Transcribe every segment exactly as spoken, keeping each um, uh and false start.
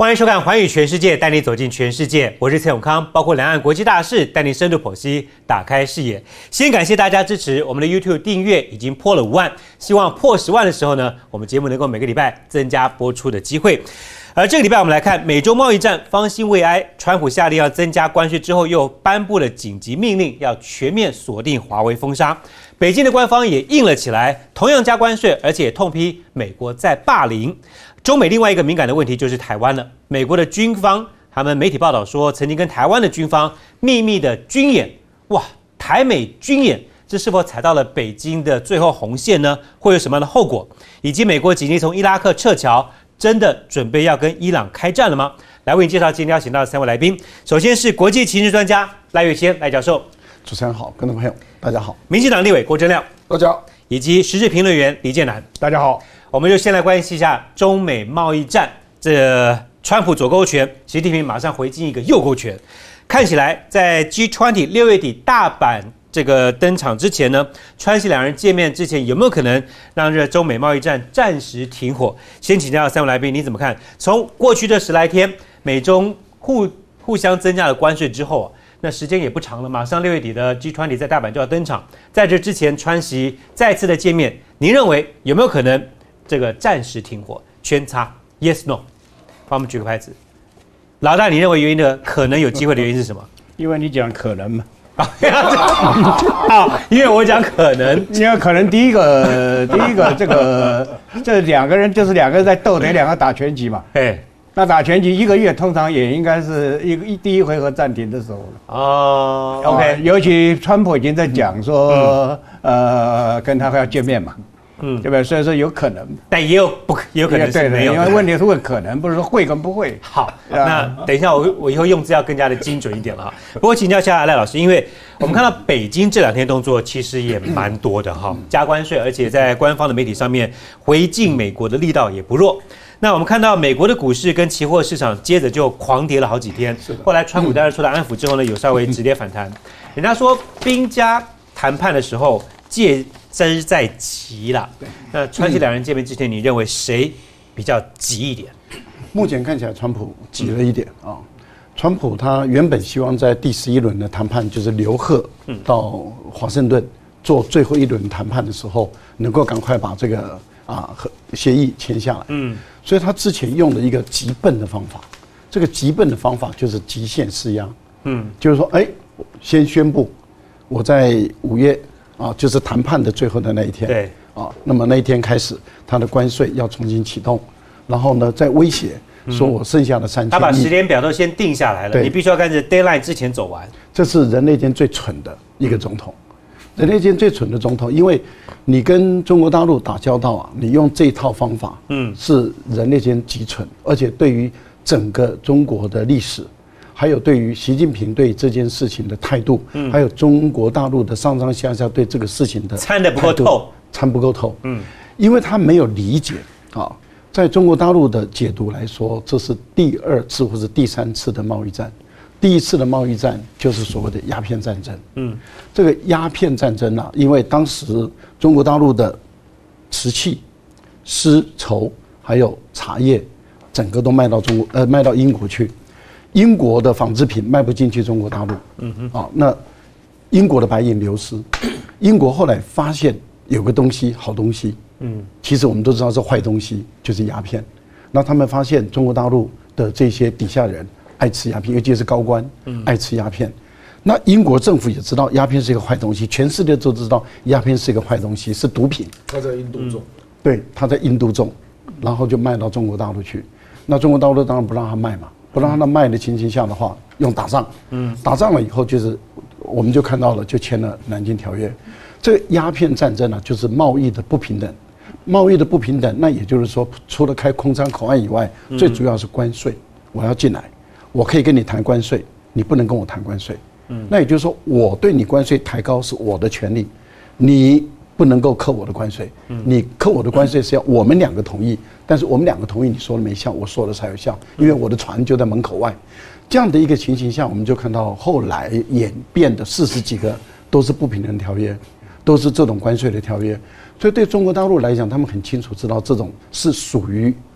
欢迎收看《寰宇全世界》，带你走进全世界。我是蔡永康，包括两岸国际大事，带你深度剖析，打开视野。先感谢大家支持我们的 YouTube 订阅，已经破了五万，希望破十万的时候呢，我们节目能够每个礼拜增加播出的机会。而这个礼拜我们来看美洲贸易战方兴未艾，川普下令要增加关税之后，又颁布了紧急命令，要全面锁定华为封杀。北京的官方也硬了起来，同样加关税，而且痛批美国在霸凌。中美另外一个敏感的问题就是台湾了。美国的军方，他们媒体报道说，曾经跟台湾的军方秘密的军演，哇，台美军演，这是否踩到了北京的最后红线呢？会有什么样的后果？以及美国紧急从伊拉克撤侨，真的准备要跟伊朗开战了吗？来为你介绍今天邀请到的三位来宾，首先是国际情势专家赖岳谦赖教授。 主持人好，观众朋友大家好。 民进党立委郭正亮， 大家好。 以及时事评论员李建南， 大家好。 我们就先来关心一下中美贸易战，这川普左勾拳，习近平马上回敬一个右勾拳。看起来在 G 二十 六月底大阪这个登场之前呢，川西两人见面之前有没有可能让这中美贸易战暂时停火？先请教三位来宾，你怎么看？从过去这十来天，美中互互相增加了关税之后啊，那时间也不长了，马上六月底的 G 二十 在大阪就要登场。在这之前，川习再次的见面，您认为有没有可能这个暂时停火？圈叉 ，Yes No， 帮我们举个牌子。老大，你认为原因的可能有机会的原因是什么？ 因为你讲可能嘛。 好，因为我讲可能， 因为可能第一个，第一个这个这两个人就是两个人在斗，得两个打拳击嘛。 哎。 那打拳击一个月，通常也应该是一个一第一回合暂停的时候了。 哦 ，OK， 尤其川普已经在讲说，嗯、呃，跟他要见面嘛，嗯，对不对？所以说有可能， 但也有不，也有可能是没有。 因为问题是问可能，不是说会跟不会。 好，那等一下我我以后用字要更加的精准一点了哈。不过请教一下赖老师，因为我们看到北京这两天动作其实也蛮多的哈，加关税，而且在官方的媒体上面回敬美国的力道也不弱。那我们看到美国的股市跟期货市场接着就狂跌了好几天，后来川普当然出来安抚之后呢，有稍微止跌反弹。人家说兵家谈判的时候借之在急啦。那川西两人见面之前，你认为谁比较急一点？ 目前看起来川普急了一点啊。川普他原本希望在第十一轮的谈判，就是刘贺到华盛顿做最后一轮谈判的时候，能够赶快把这个啊和协议签下来。嗯。所以他之前用了一个极笨的方法，这个极笨的方法就是极限施压，嗯，就是说，哎，先宣布我在五月啊，就是谈判的最后的那一天， 对， 啊，那么那一天开始，他的关税要重新启动，然后呢，再威胁说我剩下的三千亿， 他把时间表都先定下来了，你必须要赶着 deadline 之前走完。 这是人类间最蠢的一个总统。人类间最蠢的总统，因为你跟中国大陆打交道啊，你用这套方法，嗯，是人类间极蠢，而且对于整个中国的历史，还有对于习近平对这件事情的态度，嗯，还有中国大陆的上上下下对这个事情的参得不够透， 参不够透，嗯，因为他没有理解啊，在中国大陆的解读来说，这是第二次或是第三次的贸易战。第一次的贸易战就是所谓的鸦片战争。嗯，这个鸦片战争啊，因为当时中国大陆的瓷器、丝绸还有茶叶，整个都卖到中国呃卖到英国去，英国的纺织品卖不进去中国大陆。嗯哼，啊，那英国的白银流失，英国后来发现有个东西好东西，嗯，其实我们都知道是坏东西，就是鸦片。那他们发现中国大陆的这些底下人爱吃鸦片，尤其是高官，爱吃鸦片。那英国政府也知道鸦片是一个坏东西，全世界都知道鸦片是一个坏东西，是毒品。 他在印度种， 对，他在印度种，然后就卖到中国大陆去。那中国大陆当然不让他卖嘛，不让他卖的情形下的话，用打仗，嗯，打仗了以后就是我们就看到了，就签了南京条约。这个鸦片战争呢、啊，就是贸易的不平等。贸易的不平等，那也就是说，除了开空仓口岸以外，最主要是关税，我要进来。我可以跟你谈关税，你不能跟我谈关税。嗯，那也就是说，我对你关税抬高是我的权利，你不能够扣我的关税。嗯，你扣我的关税是要我们两个同意，但是我们两个同意，你说了没效，我说了才有效，因为我的船就在门口外。这样的一个情形下，我们就看到后来演变的四十几个都是不平等条约，都是这种关税的条约。所以对中国大陆来讲，他们很清楚知道这种是属于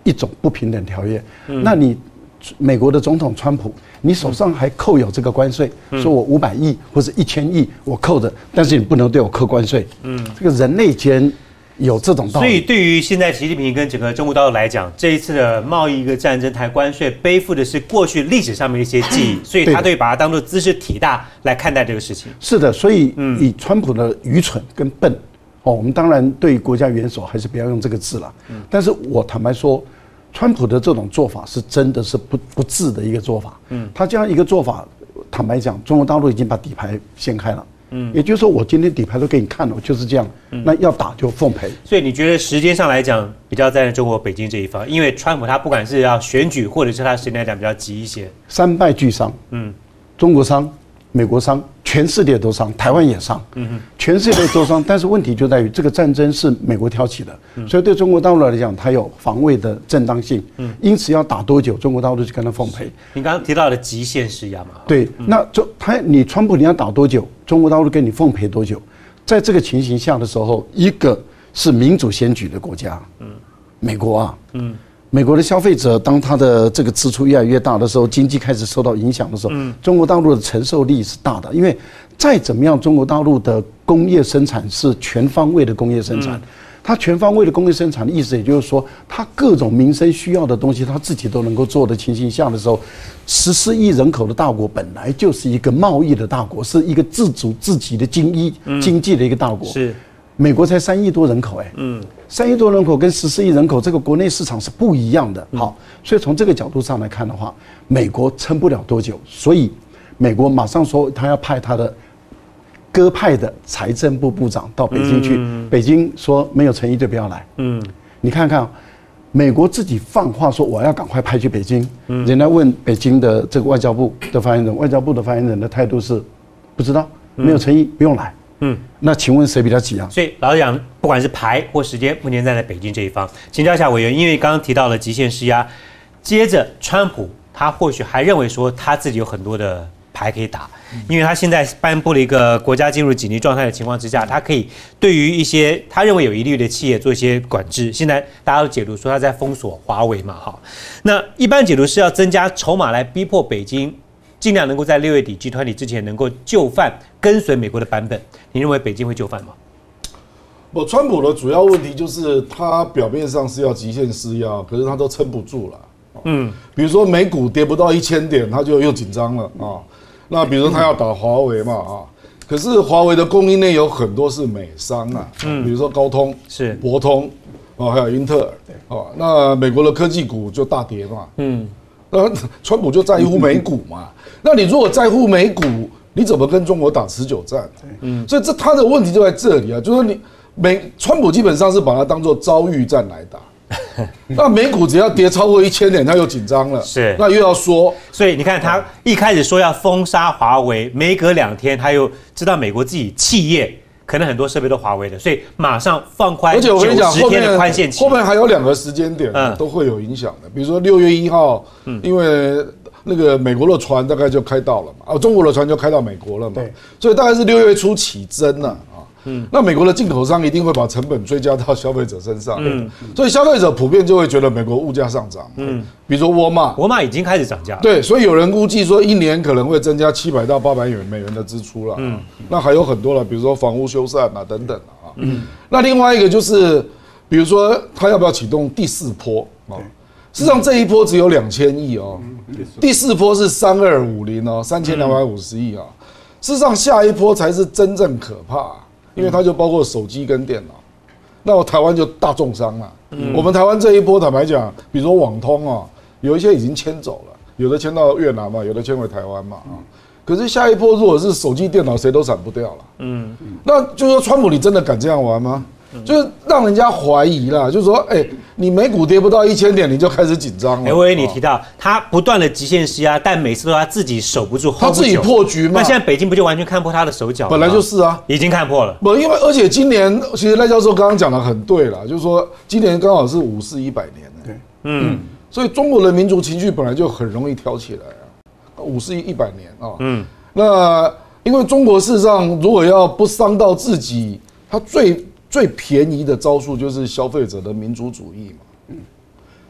一种不平等条约。嗯、那你美国的总统川普，你手上还扣有这个关税，嗯、说我五百亿或者一千亿我扣着，但是你不能对我扣关税。嗯，这个人类间有这种道理。 所以对于现在习近平跟整个中国大陆来讲，这一次的贸易一个战争谈关税，背负的是过去历史上面的一些记忆，所以他对把它当作姿势体大来看待这个事情。 是的，所以以川普的愚蠢跟笨，哦，我们当然对国家元首还是不要用这个字了。但是我坦白说，川普的这种做法是真的是不不智的一个做法。嗯，他这样一个做法，坦白讲，中国大陆已经把底牌掀开了。嗯，也就是说，我今天底牌都给你看了，我就是这样。嗯、那要打就奉陪。 所以你觉得时间上来讲，比较站在中国北京这一方，因为川普他不管是要选举，或者是他时间来讲比较急一些。 三败俱伤。嗯，中国伤，美国伤，全世界都伤，台湾也伤。嗯哼，全世界都伤。但是问题就在于这个战争是美国挑起的，嗯、所以对中国大陆来讲，它有防卫的正当性。嗯，因此要打多久，中国大陆就跟他奉陪。 你刚刚提到的极限施压嘛？ 对，嗯、那就他你川普你要打多久？中国大陆跟你奉陪多久？在这个情形下的时候，一个是民主选举的国家，嗯，美国啊，嗯，美国的消费者当他的这个支出越来越大的时候，经济开始受到影响的时候，嗯，中国大陆的承受力是大的，因为再怎么样，中国大陆的工业生产是全方位的工业生产。嗯，它全方位的工业生产的意思，也就是说，它各种民生需要的东西，它自己都能够做的情形下的时候，十四亿人口的大国本来就是一个贸易的大国，是一个自主自给的经济经济的一个大国。是，美国才三亿多人口，哎，嗯，三亿多人口跟十四亿人口，这个国内市场是不一样的。好，所以从这个角度上来看的话，美国撑不了多久，所以美国马上说他要派他的鸽派的财政部部长到北京去，嗯、北京说没有诚意就不要来。嗯，你看看，美国自己放话说我要赶快派去北京，嗯、人家问北京的这个外交部的发言人，外交部的发言人的态度是不知道，没有诚意，不用来。嗯，那请问谁比较急啊？ 所以老实讲，不管是牌或时间，目前站在北京这一方。请教一下委员，因为刚刚提到了极限施压，接着川普他或许还认为说他自己有很多的牌可以打。因为他现在颁布了一个国家进入紧急状态的情况之下，他可以对于一些他认为有疑虑的企业做一些管制。现在大家都解读说他在封锁华为嘛，哈。那一般解读是要增加筹码来逼迫北京，尽量能够在六月底集团体之前能够就范，跟随美国的版本。你认为北京会就范吗？ 不，川普的主要问题就是他表面上是要极限施压，可是他都撑不住了。嗯，比如说美股跌不到一千点，他就又紧张了啊。那比如说他要打华为嘛啊，可是华为的供应链有很多是美商啊，嗯，比如说高通、是博通啊，还有英特尔啊，那美国的科技股就大跌嘛，嗯，那川普就在乎美股嘛，那你如果在乎美股，你怎么跟中国打持久战？嗯，所以这他的问题就在这里啊，就是说你美川普基本上是把它当作遭遇战来打。那美股只要跌超过一千点，他又紧张了，是，那又要说， 所以你看他一开始说要封杀华为，没隔两天他又知道美国自己企业可能很多设备都华为的，所以马上放宽， 而且我跟你讲， 九十天的宽限期， 后面还有两个时间点都会有影响的，比如说六月一号，因为那个美国的船大概就开到了嘛，啊，中国的船就开到美国了嘛，所以大概是六月初起征了。嗯，那美国的进口商一定会把成本追加到消费者身上，嗯，所以消费者普遍就会觉得美国物价上涨，嗯，比如说沃尔玛， 沃尔玛已经开始涨价了， 对，所以有人估计说一年可能会增加七百到八百元美元的支出了，嗯，那还有很多了，比如说房屋修缮啊等等啊，嗯，那另外一个就是，比如说他要不要启动第四波啊？事实上这一波只有两千亿哦，第四波是三二五零哦，三千两百五十亿啊，事实上下一波才是真正可怕。因为它就包括手机跟电脑，那我台湾就大重伤了。嗯、我们台湾这一波坦白讲，比如说网通啊，有一些已经迁走了，有的迁到越南嘛，有的迁回台湾嘛啊。可是下一波如果是手机、电脑，谁都闪不掉了。嗯，那就是说，川普你真的敢这样玩吗？就是让人家怀疑啦，就是说，哎、欸，你美股跌不到一千点，你就开始紧张了。 哎，威，你提到他不断的极限施压，但每次都他自己守不住， 他自己破局嘛。 那现在北京不就完全看破他的手脚？ 本来就是啊， 已经看破了。 不，因为而且今年其实赖教授刚刚讲的很对了，就是说今年刚好是五四一百年，对，嗯，所以中国的民族情绪本来就很容易挑起来啊，五四一百年啊，嗯，那因为中国事实上如果要不伤到自己，他最最便宜的招数就是消费者的民族主义嘛，嗯，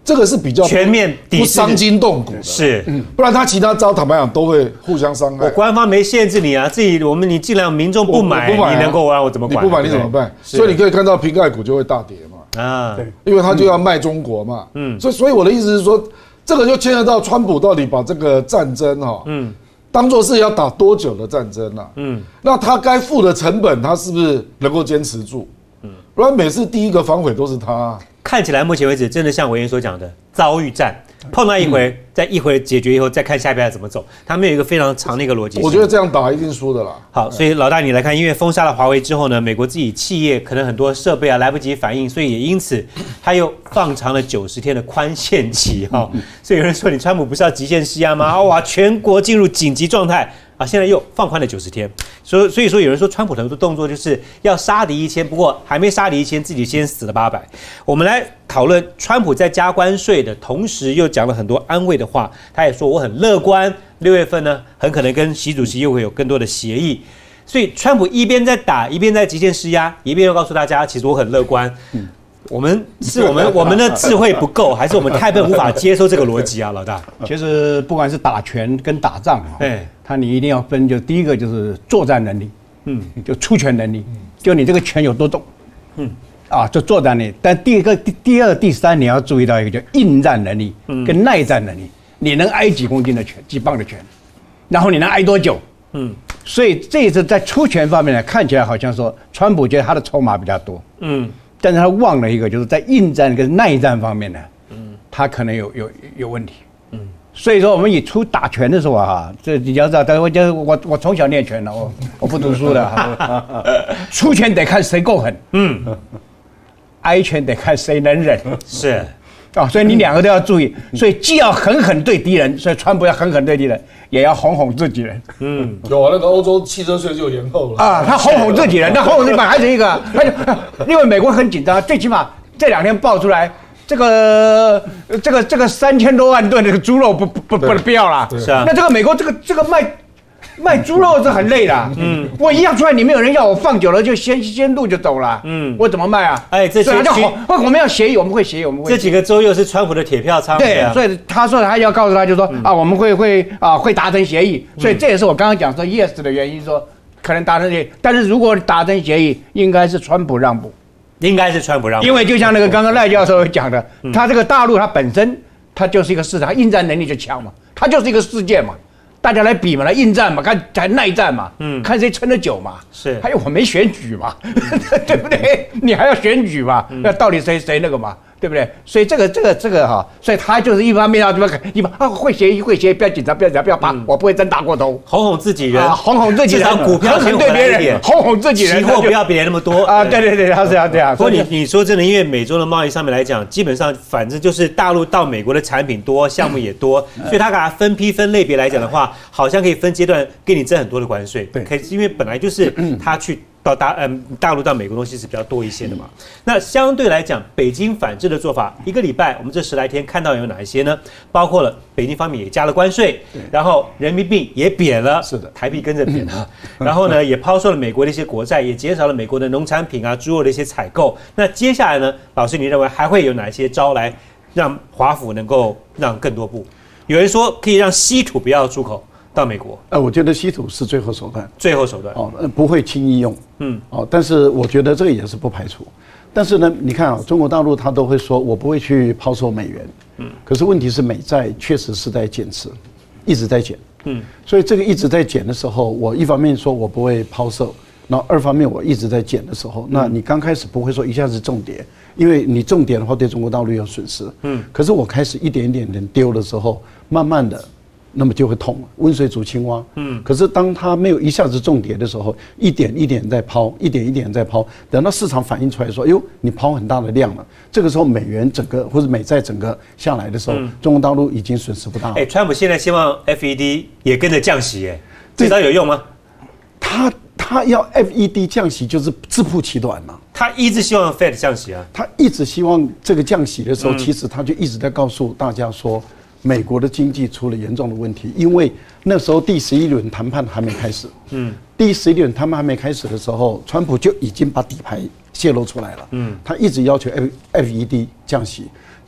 这个是比较全面抵制不伤筋动骨的， 是， 嗯，不然他其他招坦白讲都会互相伤害。 我官方没限制你啊，自己我们你尽量民众不买， 不买啊你能够让我怎么管？ 你不买你怎么办？所以你可以看到瓶盖股就会大跌嘛， 啊， 对， 因为他就要卖中国嘛， 嗯嗯，所以所以我的意思是说，这个就牵涉到川普到底把这个战争哈，嗯，当做是要打多久的战争啊，嗯，那他该付的成本，他是不是能够坚持住？嗯，不然每次第一个反悔都是他啊。 看起来目前为止，真的像委员所讲的遭遇战，碰到一回，在一回解决以后，再看下一步怎么走。他们有一个非常长的一个逻辑。 我觉得这样打一定输的啦。 好，所以老大你来看，因为封杀了华为之后呢，美国自己企业可能很多设备啊来不及反应，所以也因此他又放长了九十天的宽限期哈、哦。所以有人说，你川普不是要极限施压吗？哇，全国进入紧急状态。啊，现在又放宽了九十天，所以所以说有人说川普很多动作就是要杀敌一千，不过还没杀敌一千，自己先死了八百。我们来讨论川普在加关税的同时，又讲了很多安慰的话，他也说我很乐观，六月份呢很可能跟习主席又会有更多的协议。所以川普一边在打，一边在极限施压，一边又告诉大家，其实我很乐观。嗯我们是我们我们的智慧不够，还是我们太笨无法接受这个逻辑啊，老大？ 其实不管是打拳跟打仗啊， 哎， 他你一定要分，就第一个就是作战能力，嗯，就出拳能力，就你这个拳有多重，嗯，啊，就作战能力。但第一个、第第二、第三，你要注意到一个叫应战能力跟耐战能力，你能挨几公斤的拳，几磅的拳，然后你能挨多久？嗯，所以这一次在出拳方面呢，看起来好像说川普觉得他的筹码比较多，嗯。但是他忘了一个，就是在应战跟耐战方面呢，嗯，他可能有有有问题，嗯，所以说我们以出打拳的时候啊，这你要知道，但我就是我我从小练拳的，我我不读书的，出拳得看谁够狠，嗯，挨拳得看谁能忍， 是。 啊、哦，所以你两个都要注意，所以既要狠狠对敌人，所以川普要狠狠对敌人，也要哄哄自己人。嗯， 有啊，那个欧洲汽车税就延后了啊，他哄哄自己人，他哄哄自己人还是一个，他就因为美国很紧张，最起码这两天爆出来，这个这个这个三千多万吨这个猪肉不不不不要了， 是啊， 那这个美国这个这个卖。卖猪肉是很累的，嗯，我一样出来，你没有人要，我放久了就先先路就走了，嗯，我怎么卖啊？ 哎，这些叫我们要协议，我们会协议，我们会。 这几个州又是川普的铁票仓， 对，所以他说他要告诉他，就说啊，我们会会啊会达成协议，所以这也是我刚刚讲说 yes 的原因，说可能达成协议，但是如果达成协议，应该是川普让步， 应该是川普让步， 因为就像那个刚刚赖教授讲的，他这个大陆它本身它就是一个市场，应战能力就强嘛，它就是一个世界嘛。大家来比嘛，来应战嘛，看才耐战嘛，嗯，看谁撑得久嘛。是，还有我没选举嘛，对不对？你还要选举嘛？那、嗯、到底谁谁那个嘛？对不对？所以这个这个这个哈，所以他就是一方面要怎么一方啊会协议会协议，不要紧张，不要紧张，不要怕，嗯、我不会真打过头， 哄哄自己人，啊、 哄哄自己人， 至少股票先对别人，哄哄自己人， 期货不要别人那么多啊！对对对，他是要这样。 不过你你说真的，因为美洲的贸易上面来讲，基本上反正就是大陆到美国的产品多，项目也多，嗯、所以他给它分批分类别来讲的话，好像可以分阶段给你征很多的关税。对，可以，因为本来就是他去。到大嗯大陆到美国东西是比较多一些的嘛，那相对来讲，北京反制的做法，一个礼拜我们这十来天看到有哪一些呢？包括了北京方面也加了关税，然后人民币也贬了，是的，台币跟着贬了，然后呢也抛售了美国的一些国债，也减少了美国的农产品啊、猪肉的一些采购。那接下来呢，老师你认为还会有哪些招来让华府能够让更多步？有人说可以让稀土不要出口到美国， 呃，我觉得稀土是最后手段， 最后手段哦，不会轻易用，嗯，哦，但是我觉得这个也是不排除。但是呢，你看啊，中国大陆他都会说我不会去抛售美元，嗯，可是问题是美债确实是在减持，一直在减，嗯，所以这个一直在减的时候，我一方面说我不会抛售，然后二方面我一直在减的时候，那你刚开始不会说一下子重跌，因为你重跌的话对中国大陆有损失，嗯，可是我开始一点一点点丢的时候，慢慢的。那么就会痛了，温水煮青蛙。嗯，可是当它没有一下子重跌的时候，一点一点在抛，一点一点在抛，等到市场反应出来说，哎呦，你抛很大的量了，这个时候美元整个或者美债整个下来的时候，嗯、中国大陆已经损失不大了。 哎，川普现在希望 F E D 也跟着降息，哎，这招有用吗？ 他他要 F E D 降息就是自曝其短嘛。 他一直希望 Fed 降息啊， 他一直希望这个降息的时候，嗯、其实他就一直在告诉大家说。美国的经济出了严重的问题，因为那时候第十一轮谈判还没开始。嗯，第十一轮谈判还没开始的时候，川普就已经把底牌泄露出来了。嗯，他一直要求 F E D 降息，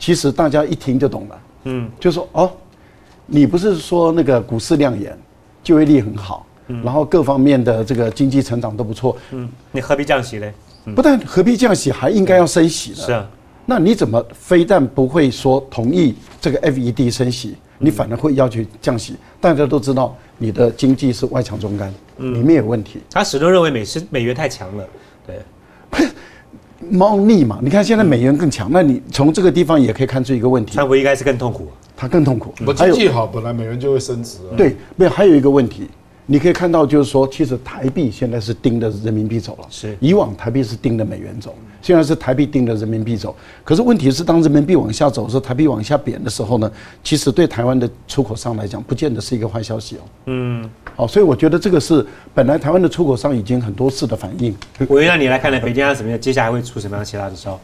其实大家一听就懂了，嗯，就说哦，你不是说那个股市亮眼，就业率很好，嗯、然后各方面的这个经济成长都不错， 嗯，你何必降息嘞？ 嗯、不但何必降息，还应该要升息呢？ 是啊， 那你怎么非但不会说同意这个 F E D 升息，你反而会要求降息？大家都知道你的经济是外强中干，嗯、里面有问题。 他始终认为美是美元太强了，对。 猫腻嘛，你看现在美元更强，那你从这个地方也可以看出一个问题。 川普应该是更痛苦， 他更痛苦。 我经济好，本来美元就会升值。 对，没有还有一个问题，你可以看到就是说，其实台币现在是盯着人民币走了。 是， 以往台币是盯着美元走，现在是台币盯着人民币走。可是问题是，当人民币往下走的时候，台币往下贬的时候呢，其实对台湾的出口商来讲，不见得是一个坏消息哦。嗯。好，所以我觉得这个是本来台湾的出口商已经很多次的反应。 我让你来看呢，北京它什么样，接下来会出什么样其他的招？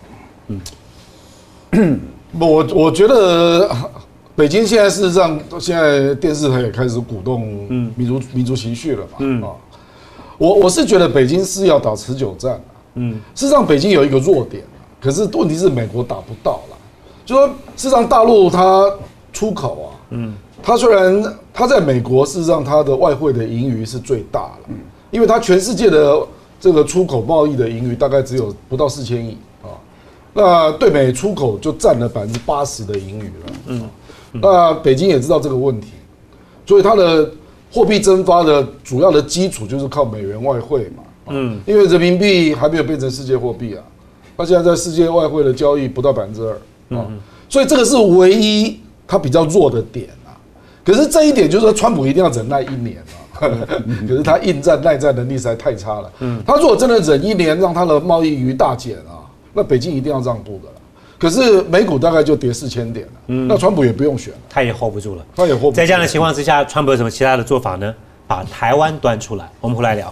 嗯， 我我觉得北京现在事实上，现在电视台也开始鼓动民族、嗯、民族情绪了嘛。嗯啊，我我是觉得北京是要打持久战、啊、嗯，事实上北京有一个弱点、啊、可是问题是美国打不到了。就说事实上大陆它出口啊，嗯。它虽然它在美国，事实上它的外汇的盈余是最大了，因为它全世界的这个出口贸易的盈余大概只有不到四千亿啊，那对美出口就占了百分之八十的盈余了。嗯，那北京也知道这个问题，所以它的货币增发的主要的基础就是靠美元外汇嘛。嗯，因为人民币还没有变成世界货币啊，它现在在世界外汇的交易不到百分之二啊，所以这个是唯一它比较弱的点。可是这一点就是说，川普一定要忍耐一年啊。可是他应战耐战能力实在太差了。嗯，他如果真的忍一年，让他的贸易余大减啊，那北京一定要让步的了。可是美股大概就跌四千点了。嗯，那川普也不用选了， 他也 hold 不住了。 他也 hold 不住。 在这样的情况之下，川普有什么其他的做法呢？把台湾端出来，我们回来聊。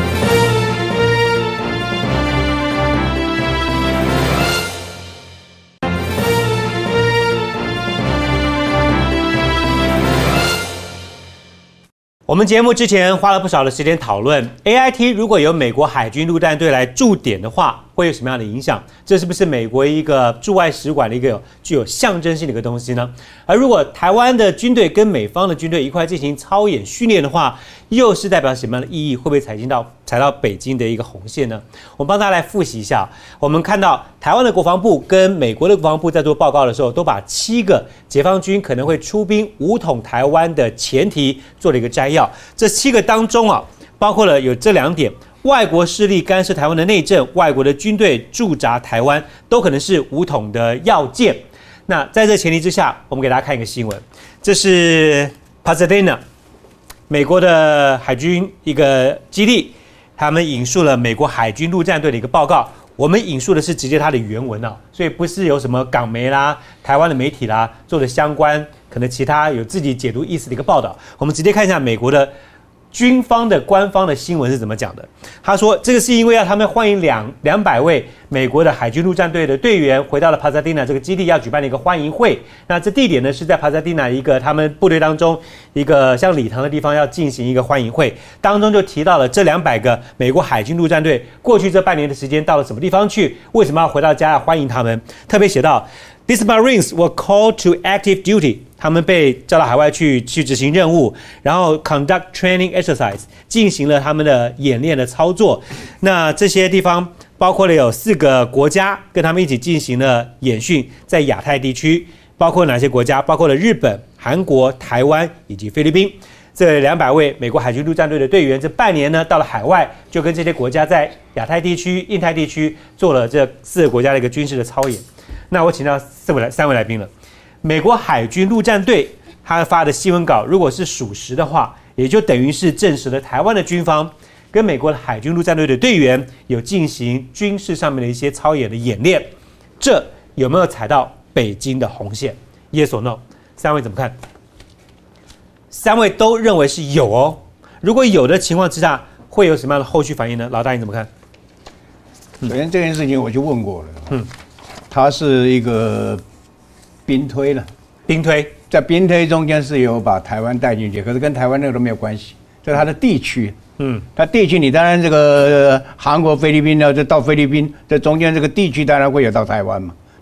我们节目之前花了不少的时间讨论 A I T 如果由美国海军陆战队来驻点的话，会有什么样的影响？这是不是美国一个驻外使馆的一个具有象征性的一个东西呢？而如果台湾的军队跟美方的军队一块进行操演训练的话，又是代表什么样的意义？会不会踩进到踩到北京的一个红线呢？我们帮大家来复习一下。我们看到台湾的国防部跟美国的国防部在做报告的时候，都把七个解放军可能会出兵武统台湾的前提做了一个摘要。这七个当中啊，包括了有这两点：外国势力干涉台湾的内政，外国的军队驻扎台湾，都可能是武统的要件。那在这前提之下，我们给大家看一个新闻，这是 Pasadena 美国的海军一个基地，他们引述了美国海军陆战队的一个报告。我们引述的是直接它的原文啊，所以不是有什么港媒啦、台湾的媒体啦做的相关，可能其他有自己解读意思的一个报道。我们直接看一下美国的军方的官方的新闻是怎么讲的。他说，这个是因为要他们欢迎两两百位美国的海军陆战队的队员回到了帕萨蒂纳这个基地，要举办的一个欢迎会。那这地点呢是在帕萨蒂纳一个他们部队当中一个像礼堂的地方，要进行一个欢迎会。当中就提到了这两百个美国海军陆战队过去这半年的时间到了什么地方去，为什么要回到家要欢迎他们？特别写到 ，These Marines were called to active duty。他们被叫到海外去去执行任务，然后 conduct training exercise 进行了他们的演练的操作。那这些地方包括了有四个国家跟他们一起进行了演训，在亚太地区，包括哪些国家？包括了日本、韩国、台湾以及菲律宾。这两百位美国海军陆战队的队员，这半年呢到了海外，就跟这些国家在亚太地区、印太地区做了这四个国家的一个军事的操演。那我请到四位来三位来宾了。美国海军陆战队他发的新闻稿，如果是属实的话，也就等于是证实了台湾的军方跟美国的海军陆战队的队员有进行军事上面的一些操演的演练，这有没有踩到北京的红线 ？Yes or no？ 三位怎么看？三位都认为是有哦。如果有的情况之下，会有什么样的后续反应呢？老大你怎么看？ 首先这件事情我就问过了，嗯，它是一个兵推了， 兵推在兵推中间是有把台湾带进去，可是跟台湾那个都没有关系，这是它的地区。嗯，它地区你当然这个韩国、菲律宾呢，就到菲律宾，这中间这个地区当然会有到台湾嘛，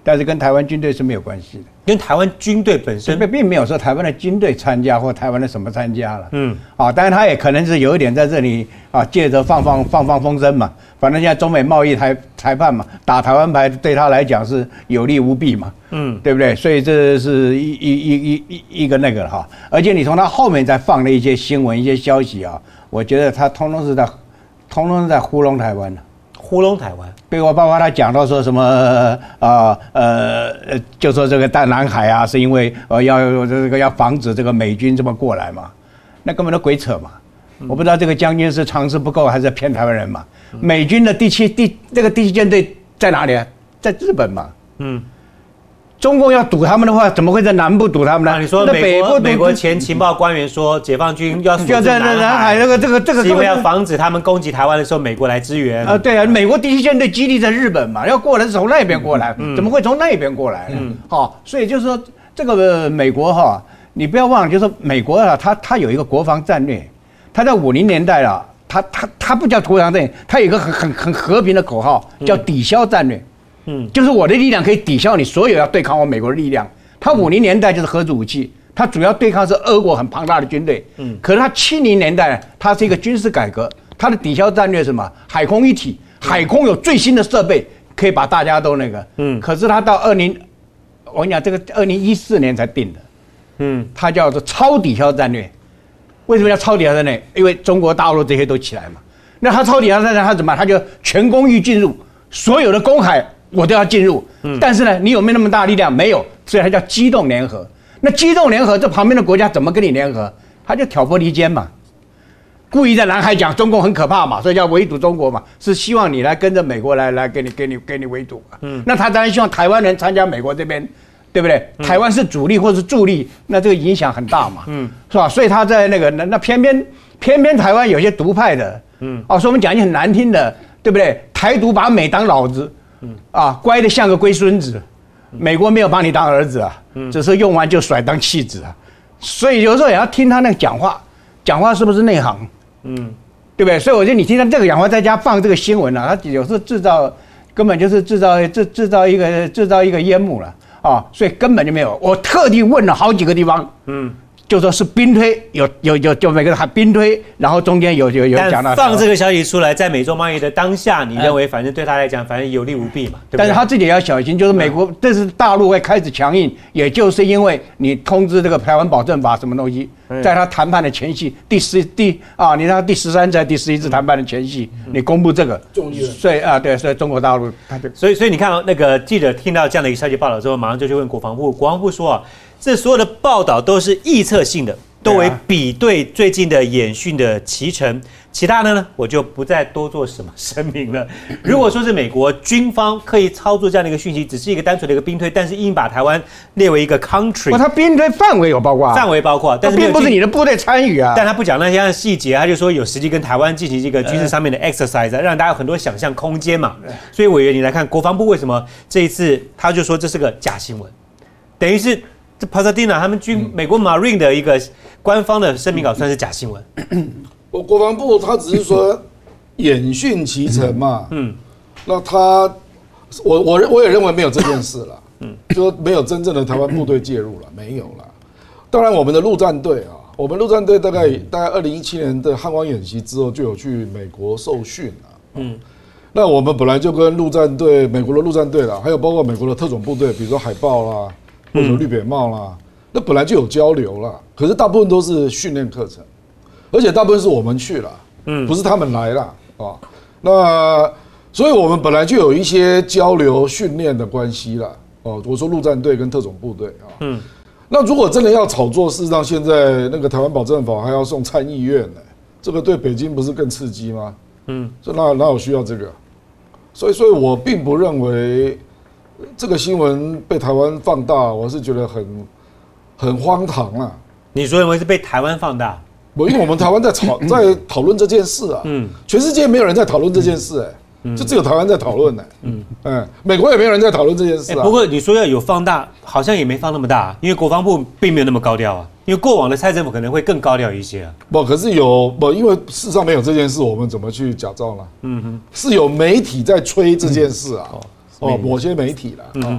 但是跟台湾军队是没有关系的。 跟台湾军队本身并没有说台湾的军队参加或台湾的什么参加了。嗯，啊，当然他也可能是有一点在这里啊，借着放放放放风声嘛。反正现在中美贸易裁裁判嘛，打台湾牌对他来讲是有利无弊嘛。嗯，对不对？所以这是一一一一一一个那个哈。而且你从他后面再放的一些新闻、一些消息啊，我觉得他通通是在，通通是在糊弄台湾的。 糊弄台湾， 对我包括他讲到说什么啊呃呃，就说这个大南海啊，是因为呃要这个要防止这个美军这么过来嘛，那根本都鬼扯嘛。嗯、我不知道这个将军是常识不够还是骗台湾人嘛。嗯、美军的第七第这个第七舰队在哪里啊？在日本嘛。嗯。中共要堵他们的话，怎么会在南部堵他们呢？ 啊、你说美国美国前情报官员说，解放军要要在南海这个这个这个， 是因为要防止他们攻击台湾的时候，美国来支援。 啊，对啊，美国第七舰队基地在日本嘛，要过来是从那边过来，嗯、怎么会从那边过来呢？嗯，好，所以就是说这个美国哈，你不要忘了，就是美国啊，它它有一个国防战略，它在五零年代啊，它它它不叫国防战略，它有一个很很很和平的口号，叫抵消战略。嗯，就是我的力量可以抵消你所有要对抗我美国的力量。他五零年代就是核子武器，他主要对抗是俄国很庞大的军队。嗯，可是他七零年代他是一个军事改革，他的抵消战略是什么？海空一体，海空有最新的设备，可以把大家都那个。嗯，可是他到二零，我跟你讲，这个二零一四年才定的。嗯，它叫做超抵消战略。为什么叫超抵消战略？因为中国大陆这些都起来嘛。那他超抵消战略，他怎么？他就全攻域进入，所有的公海。我都要进入，但是呢，你有没有那么大力量？没有，所以它叫机动联合。那机动联合，这旁边的国家怎么跟你联合？他就挑拨离间嘛，故意在南海讲中共很可怕嘛，所以叫围堵中国嘛，是希望你来跟着美国来来给你给你给你围堵嘛。嗯，那他当然希望台湾人参加美国这边，对不对？嗯、台湾是主力或是助力，那这个影响很大嘛，嗯，是吧？所以他在那个那那偏偏偏偏台湾有些独派的，嗯，哦，说我们讲一句很难听的，对不对？台独把美当老子。嗯啊，乖的像个龟孙子，美国没有把你当儿子啊，嗯、只是用完就甩当弃子啊，所以有时候也要听他那个讲话，讲话是不是内行？嗯，对不对？所以我觉得你听他这个讲话，在家放这个新闻啊，他有时候制造根本就是制造制制造一个制造一个烟幕了啊，所以根本就没有。我特地问了好几个地方，嗯。就说是兵推，有有有，就每个还兵推，然后中间有有有讲到。 放这个消息出来，在美中贸易的当下，你认为反正对他来讲，反正有利无弊嘛？对不对？ 但是他自己也要小心，就是美国，这是大陆会开始强硬，也就是因为你通知这个台湾保证法什么东西，在他谈判的前夕，第十第啊，你看第十三次、第十一次谈判的前夕，你公布这个，所以啊，对，所以中国大陆， 所以所以你看那个记者听到这样的一个消息报道之后，马上就去问国防部，国防部说啊。这所有的报道都是臆测性的，都为比对最近的演训的期程。其他的呢，我就不再多做什么声明了。如果说是美国军方刻意操作这样的一个讯息，只是一个单纯的一个兵推，但是硬把台湾列为一个 country， 它兵推范围有包括， 范围包括，但是并不是你的部队参与啊。 但他不讲那些细节，他就说有实际跟台湾进行这个军事上面的 exercise， 让大家有很多想象空间嘛。所以委员，你来看国防部为什么这一次他就说这是个假新闻，等于是。这 Pasadena 他们军美国 Marine 的一个官方的声明稿算是假新闻。 我国防部他只是说演训期程嘛，嗯，那他我我我也认为没有这件事了，嗯，就没有真正的台湾部队介入了，没有了。当然我们的陆战队啊，我们陆战队大概大概二零一七年的汉光演习之后就有去美国受训了，嗯。那我们本来就跟陆战队、美国的陆战队啦，还有包括美国的特种部队，比如说海豹啦。或者绿扁帽啦，那本来就有交流啦，可是大部分都是训练课程，而且大部分是我们去了，嗯，不是他们来啦啊。那所以我们本来就有一些交流训练的关系啦，哦，我说陆战队跟特种部队啊，嗯，那如果真的要炒作，事实上现在那个台湾保证法还要送参议院呢，这个对北京不是更刺激吗？嗯，这哪哪有需要这个？所以，所以我并不认为。这个新闻被台湾放大，我是觉得很很荒唐啊！ 你说认为是被台湾放大？ 我因为我们台湾在讨在讨论这件事啊，嗯，全世界没有人在讨论这件事、欸，哎、嗯，就只有台湾在讨论呢，嗯，哎，美国也没有人在讨论这件事啊。 不过你说要有放大，好像也没放那么大，因为国防部并没有那么高调啊，因为过往的蔡政府可能会更高调一些啊。 不，可是有不，因为事实上没有这件事，我们怎么去假造呢？嗯哼，是有媒体在吹这件事啊。嗯哦，某些媒体啦，嗯、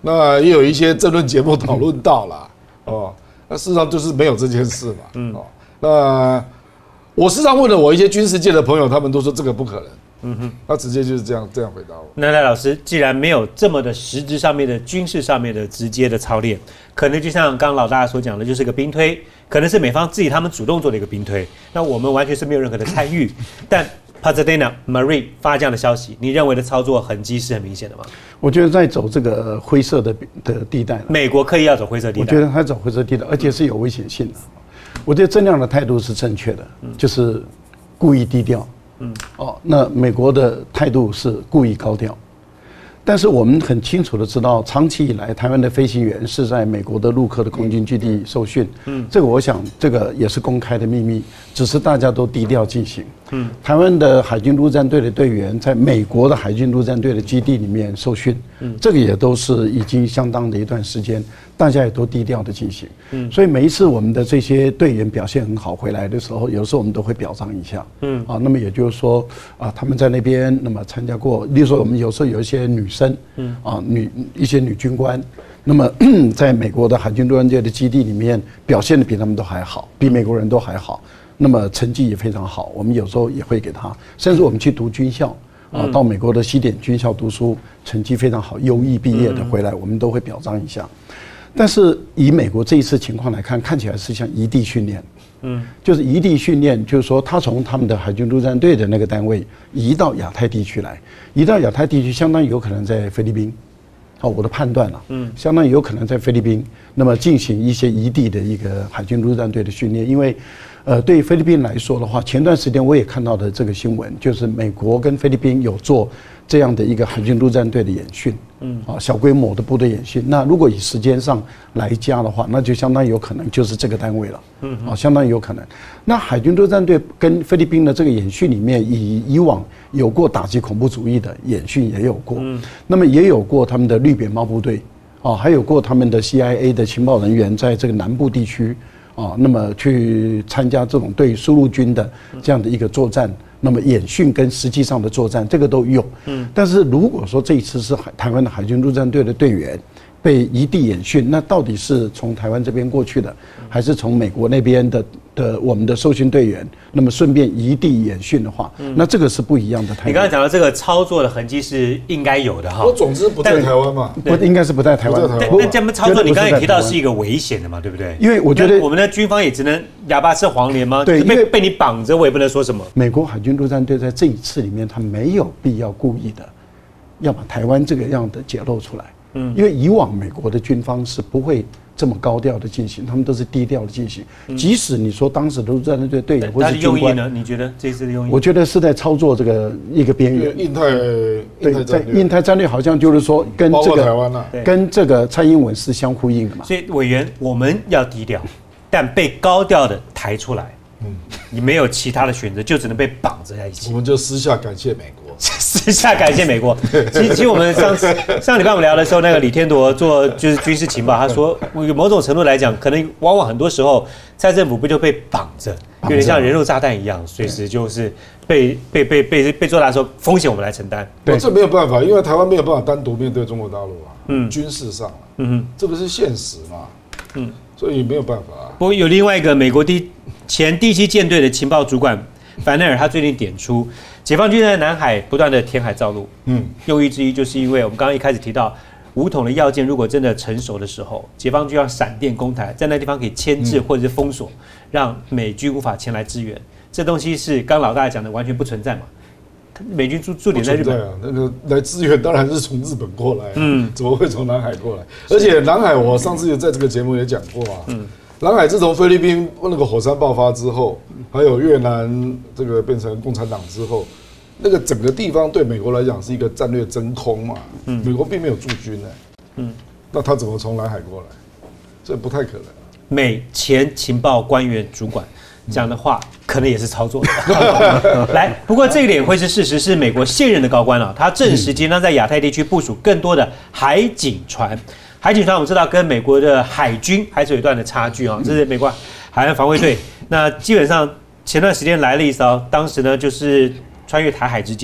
那也有一些政论节目讨论到了哦。那事实上就是没有这件事嘛。嗯。哦，那我事实上问了我一些军事界的朋友，他们都说这个不可能。嗯哼。他直接就是这样这样回答我。 那赖老师，既然没有这么的实质上面的军事上面的直接的操练，可能就像刚刚老大所讲的，就是个兵推，可能是美方自己他们主动做的一个兵推，那我们完全是没有任何的参与，但。Pasadena Marine 发这样的消息，你认为的操作痕迹是很明显的吗？ 我觉得在走这个灰色的的地带， 美国刻意要走灰色地带， 我觉得他走灰色地带，而且是有危险性的。我觉得郑亮的态度是正确的，就是故意低调。嗯，哦，那美国的态度是故意高调。但是我们很清楚的知道，长期以来台湾的飞行员是在美国的陆克的空军基地受训。嗯，这个我想这个也是公开的秘密，只是大家都低调进行。嗯，台湾的海军陆战队的队员在美国的海军陆战队的基地里面受训。嗯，这个也都是已经相当的一段时间，大家也都低调的进行。嗯，所以每一次我们的这些队员表现很好回来的时候，有时候我们都会表彰一下。嗯，啊，那么也就是说啊，他们在那边那么参加过，例如说我们有时候有一些女生，嗯啊女一些女军官，那么在美国的海军陆战队的基地里面表现的比他们都还好，比美国人都还好，那么成绩也非常好。我们有时候也会给他，甚至我们去读军校啊，到美国的西点军校读书，成绩非常好，优异毕业的回来，我们都会表彰一下。但是以美国这一次情况来看，看起来是像移地训练。嗯，就是移地训练，就是说他从他们的海军陆战队的那个单位移到亚太地区来，移到亚太地区，相当于有可能在菲律宾，哦，我的判断了，嗯，相当于有可能在菲律宾，那么进行一些移地的一个海军陆战队的训练，因为，呃，对于菲律宾来说的话，前段时间我也看到的这个新闻，就是美国跟菲律宾有做这样的一个海军陆战队的演训，嗯，啊，小规模的部队演训。那如果以时间上来加的话，那就相当有可能就是这个单位了，嗯，啊，相当有可能。那海军陆战队跟菲律宾的这个演训里面，以以往有过打击恐怖主义的演训也有过，嗯，那么也有过他们的绿扁帽部队，啊，还有过他们的 C I A 的情报人员在这个南部地区，啊，那么去参加这种对输入军的这样的一个作战。那么演训跟实际上的作战，这个都有。嗯，但是如果说这一次是海台湾的海军陆战队的队员被移地演训，那到底是从台湾这边过去的，还是从美国那边的的我们的受训队员，那么顺便移地演训的话，嗯、那这个是不一样的态度。 你刚才讲到这个操作的痕迹是应该有的哈。 我总之不在台湾嘛， 不应该是不在台湾。 那这么操作，你刚才也提到是一个危险的嘛，对不对？ 因为我觉得我们的军方也只能哑巴吃黄连吗？ 对，因为被你绑着，我也不能说什么。 美国海军陆战队在这一次里面，他没有必要故意的要把台湾这个样的揭露出来。嗯，因为以往美国的军方是不会这么高调的进行，他们都是低调的进行。嗯、即使你说当时的陆战队队员或是军官呢？你觉得这次的用意？ 我觉得是在操作这个一个边缘。 印太对，在印太战略好像就是说跟这个台湾啊， 跟这个蔡英文是相呼应的嘛。 所以委员，我们要低调，但被高调的抬出来。嗯，你没有其他的选择，就只能被绑着在一起。 我们就私下感谢美国， 私下感谢美国。其实，其实我们上次上礼拜我们聊的时候，那个李天铎做就是军事情报，他说，有某种程度来讲，可能往往很多时候，蔡政府不就被绑着，有点像人肉炸弹一样，随时就是被被被被被做大的时候，风险我们来承担。 对，这没有办法，因为台湾没有办法单独面对中国大陆啊。嗯，军事上啊，嗯哼，这个是现实嘛。嗯，所以没有办法啊。 不过有另外一个美国第前第七舰队的情报主管凡内尔，他最近点出，解放军在南海不断的填海造陆，嗯，用意之一就是因为我们刚刚一开始提到，武统的要件如果真的成熟的时候，解放军要闪电攻台，在那地方可以牵制或者是封锁，让美军无法前来支援。这东西是刚老大讲的完全不存在嘛？美军驻驻点在日本， 对啊，那个来支援当然是从日本过来，嗯，怎么会从南海过来？而且南海我上次也在这个节目也讲过啊，嗯。南海自从菲律宾那个火山爆发之后，还有越南这个变成共产党之后，那个整个地方对美国来讲是一个战略真空嘛。嗯，美国并没有驻军哎、欸。嗯，那他怎么从南海过来？这不太可能。 美前情报官员主管讲的话，可能也是操作的。来，不过这一点会是事实，是美国现任的高官啊，他证实即将在亚太地区部署更多的海警船。海警船我们知道跟美国的海军还是有一段的差距啊，这是美国海岸防卫队。那基本上前段时间来了一艘，当时呢就是穿越台海之间，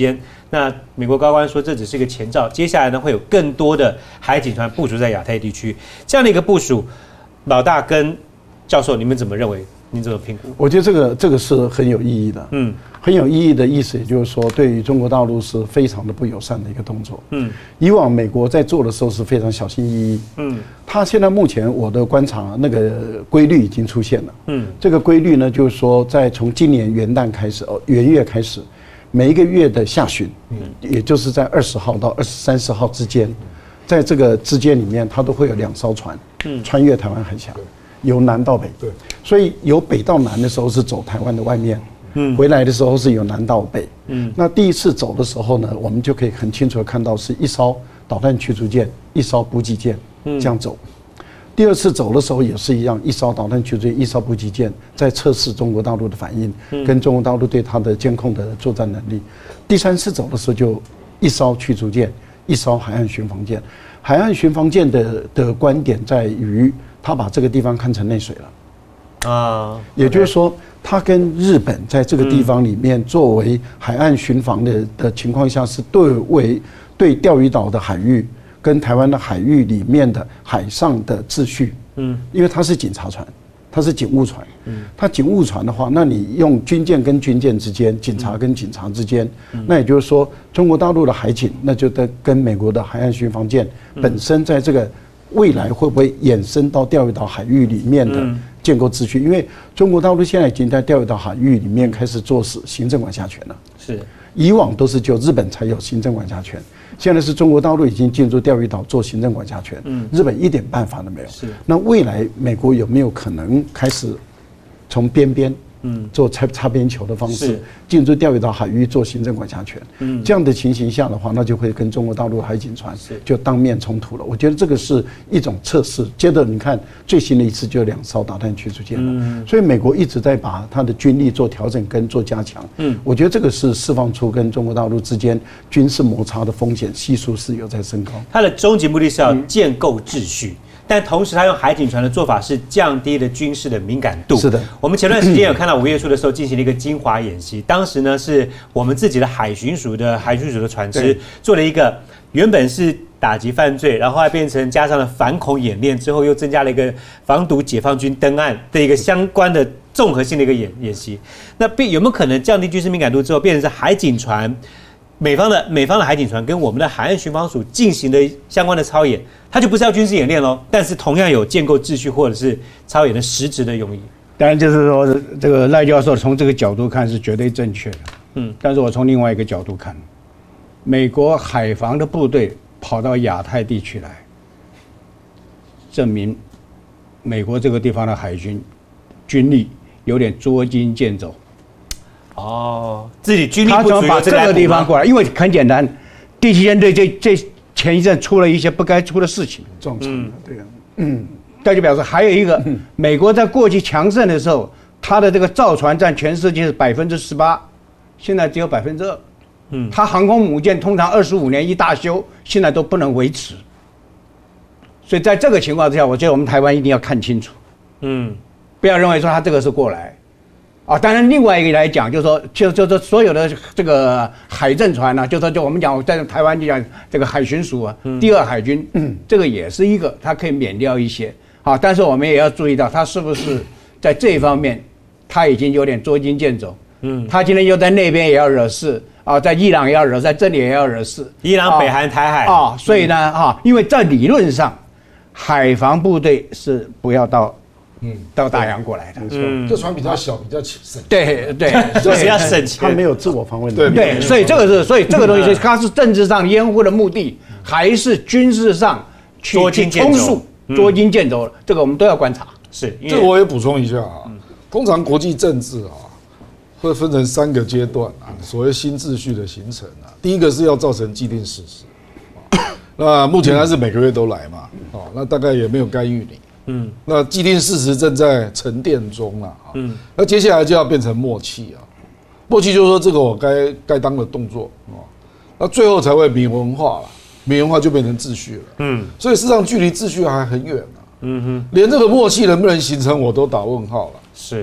那美国高官说这只是一个前兆，接下来呢会有更多的海警船部署在亚太地区，这样的一个部署，老大跟教授你们怎么认为？您怎么评估？ 我觉得这个这个是很有意义的，嗯，很有意义的意思，也就是说，对于中国大陆是非常的不友善的一个动作，嗯，以往美国在做的时候是非常小心翼翼，嗯，他现在目前我的观察，那个规律已经出现了，嗯，这个规律呢，就是说，在从今年元旦开始，哦，元月开始，每一个月的下旬，嗯，也就是在二十号到二十三十号之间，在这个之间里面，它都会有两艘船，嗯，穿越台湾海峡。由南到北，对，所以由北到南的时候是走台湾的外面，嗯，回来的时候是由南到北，嗯，那第一次走的时候呢，我们就可以很清楚的看到是一艘导弹驱逐舰，一艘补给舰，这样走。第二次走的时候也是一样，一艘导弹驱逐舰，一艘补给舰，在测试中国大陆的反应，跟中国大陆对它的监控的作战能力。第三次走的时候就一艘驱逐舰，一艘海岸巡防舰。海岸巡防舰的的观点在于，他把这个地方看成内水了，啊，也就是说，他跟日本在这个地方里面作为海岸巡防的的情况下，是对为对钓鱼岛的海域跟台湾的海域里面的海上的秩序，嗯，因为它是警察船，它是警务船，嗯，它警务船的话，那你用军舰跟军舰之间，警察跟警察之间，那也就是说，中国大陆的海警，那就得跟美国的海岸巡防舰本身在这个未来会不会衍生到钓鱼岛海域里面的建构秩序？因为中国大陆现在已经在钓鱼岛海域里面开始做事行政管辖权了，是以往都是就日本才有行政管辖权。现在是中国大陆已经进入钓鱼岛做行政管辖权，嗯，日本一点办法都没有。是，那未来美国有没有可能开始从边边，嗯，做擦擦边球的方式进入钓鱼岛海域做行政管辖权？嗯，这样的情形下的话，那就会跟中国大陆海警船就当面冲突了。我觉得这个是一种测试。接着你看最新的一次就两艘导弹驱逐舰了，嗯，所以美国一直在把它的军力做调整跟做加强。嗯，我觉得这个是释放出跟中国大陆之间军事摩擦的风险系数是有在升高。 它的终极目的是要建构秩序。嗯，但同时，他用海警船的做法是降低了军事的敏感度。是的，我们前段时间有看到五月初的时候进行了一个金华演习，当时呢是我们自己的海巡署的海巡署的船只做了一个原本是打击犯罪，然后还变成加上了反恐演练，之后又增加了一个防堵解放军登岸的一个相关的综合性的一个演演习。那有没有可能降低军事敏感度之后，变成是海警船？美方的美方的海警船跟我们的海岸巡防署进行的相关的操演，它就不是要军事演练喽，但是同样有建构秩序或者是操演的实质的用意。 当然，就是说这个赖教授从这个角度看是绝对正确的，嗯，但是我从另外一个角度看，美国海防的部队跑到亚太地区来，证明美国这个地方的海军军力有点捉襟见肘。 哦，自己军力不足， 他怎么把这个地方过来？因为很简单，第七舰队这这前一阵出了一些不该出的事情， 撞船了，对啊， 嗯，这就表示还有一个，嗯、美国在过去强盛的时候，它的这个造船占全世界是百分之十八，现在只有百分之二，嗯，它航空母舰通常二十五年一大修，现在都不能维持，所以在这个情况之下，我觉得我们台湾一定要看清楚，嗯，不要认为说他这个是过来。啊，当然，另外一个来讲，就是说，就就说所有的这个海政船呢、啊，就说就我们讲在台湾就讲这个海巡署啊，嗯、第二海军，嗯，这个也是一个，它可以免掉一些。啊，但是我们也要注意到，它是不是在这一方面，它已经有点捉襟见肘。嗯，他今天又在那边也要惹事啊，在伊朗也要惹事，在这里也要惹事。 伊朗、北韩、台海啊，所以呢，啊，因为在理论上，海防部队是不要到。嗯，到大洋过来的， 嗯，这船比较小，比较省。 对对， 就是要省钱， 他没有自我防卫能力。 对，所以这个是，所以这个东西，它是政治上掩护的目的，还是军事上去去冲数、捉襟见肘？这个我们都要观察。 是， 这我也补充一下啊，通常国际政治啊，会分成三个阶段啊，所谓新秩序的形成啊，第一个是要造成既定事实，那目前还是每个月都来嘛，哦，那大概也没有干预你。嗯，那既定事实正在沉淀中啊，嗯，那接下来就要变成默契啊，默契就是说这个我该该当的动作啊，那最后才会明文化了，明文化就变成秩序了，嗯，所以事实上距离秩序还很远啊，嗯哼，连这个默契能不能形成我都打问号了， 是，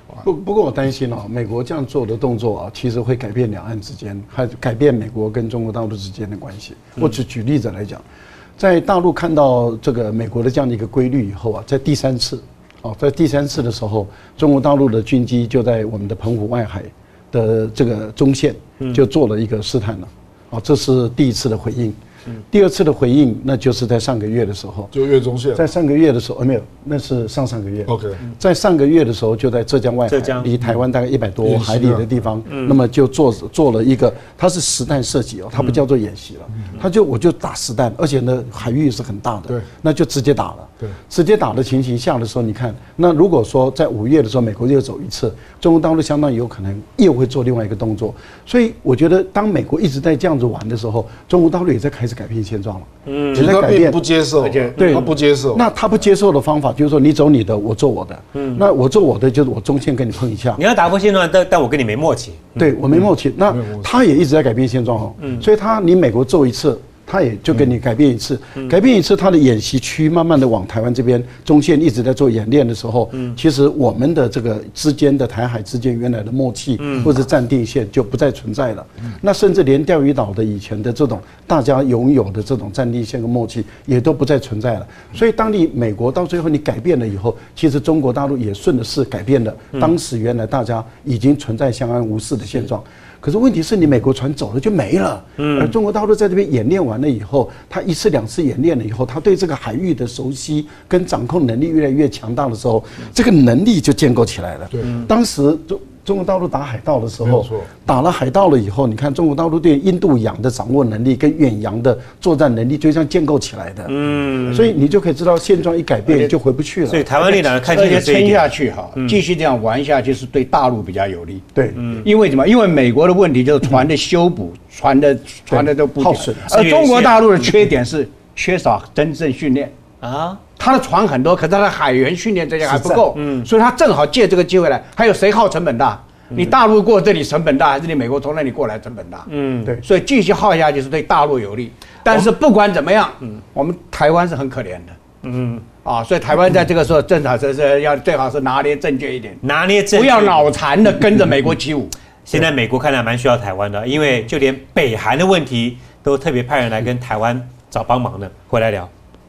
不不过我担心哦，美国这样做的动作啊，其实会改变两岸之间，还改变美国跟中国大陆之间的关系。我只举例子来讲，在大陆看到这个美国的这样的一个规律以后啊，在第三次，哦，在第三次的时候，中国大陆的军机就在我们的澎湖外海的这个中线就做了一个试探了，哦，这是第一次的回应。第二次的回应，那就是在上个月的时候， 就越中线， 在上个月的时候，呃，没有，那是上上个月。 OK， 在上个月的时候，就在浙江外海，离台湾大概一百多海里的地方，那么就做做了一个，它是实弹射击哦，它不叫做演习了，它就我就打实弹，而且呢海域是很大的， 对， 那就直接打了， 对， 直接打的情形下的时候，你看，那如果说在五月的时候，美国又走一次，中国大陆相当有可能又会做另外一个动作，所以我觉得当美国一直在这样子玩的时候，中国大陆也在开始改变现状了。 嗯，其实他并不接受，对，他不接受。 那他不接受的方法就是说，你走你的，我做我的。嗯，那我做我的就是我中线跟你碰一下。 你要打破现状，但但我跟你没默契。 对我没默契，那他也一直在改变现状哦。嗯，所以他你美国做一次，他也就跟你改变一次，改变一次，他的演习区慢慢的往台湾这边中线一直在做演练的时候，其实我们的这个之间的台海之间原来的默契或者暂定线就不再存在了。那甚至连钓鱼岛的以前的这种大家拥有的这种暂定线跟默契也都不再存在了。所以当你美国到最后你改变了以后，其实中国大陆也顺的是改变了当时原来大家已经存在相安无事的现状。可是问题是你美国船走了就没了，而中国大陆在这边演练完了以后，他一次两次演练了以后，他对这个海域的熟悉跟掌控能力越来越强大的时候，这个能力就建构起来了。对，当时中中国大陆打海盗的时候，打了海盗了以后，你看中国大陆对印度洋的掌握能力跟远洋的作战能力就这样建构起来的。嗯，所以你就可以知道现状一改变就回不去了。 所以台湾领导人看清楚这一点， 撑下去哈，继续这样玩下去是对大陆比较有利。 对， 因为什么？因为美国的问题就是船的修补，船的船的都不耗损， 而中国大陆的缺点是缺少真正训练啊。他的船很多，可是他的海员训练这些还不够，嗯，所以他正好借这个机会来。还有谁耗成本大？你大陆过这里成本大，还是你美国从那里过来成本大？嗯，对，所以继续耗下去是对大陆有利。但是不管怎么样，嗯，我们台湾是很可怜的，嗯啊，所以台湾在这个时候正好是要最好是拿捏正确一点， 拿捏正确， 不要脑残的跟着美国起舞。 现在美国看来蛮需要台湾的，因为就连北韩的问题都特别派人来跟台湾找帮忙的。回来聊。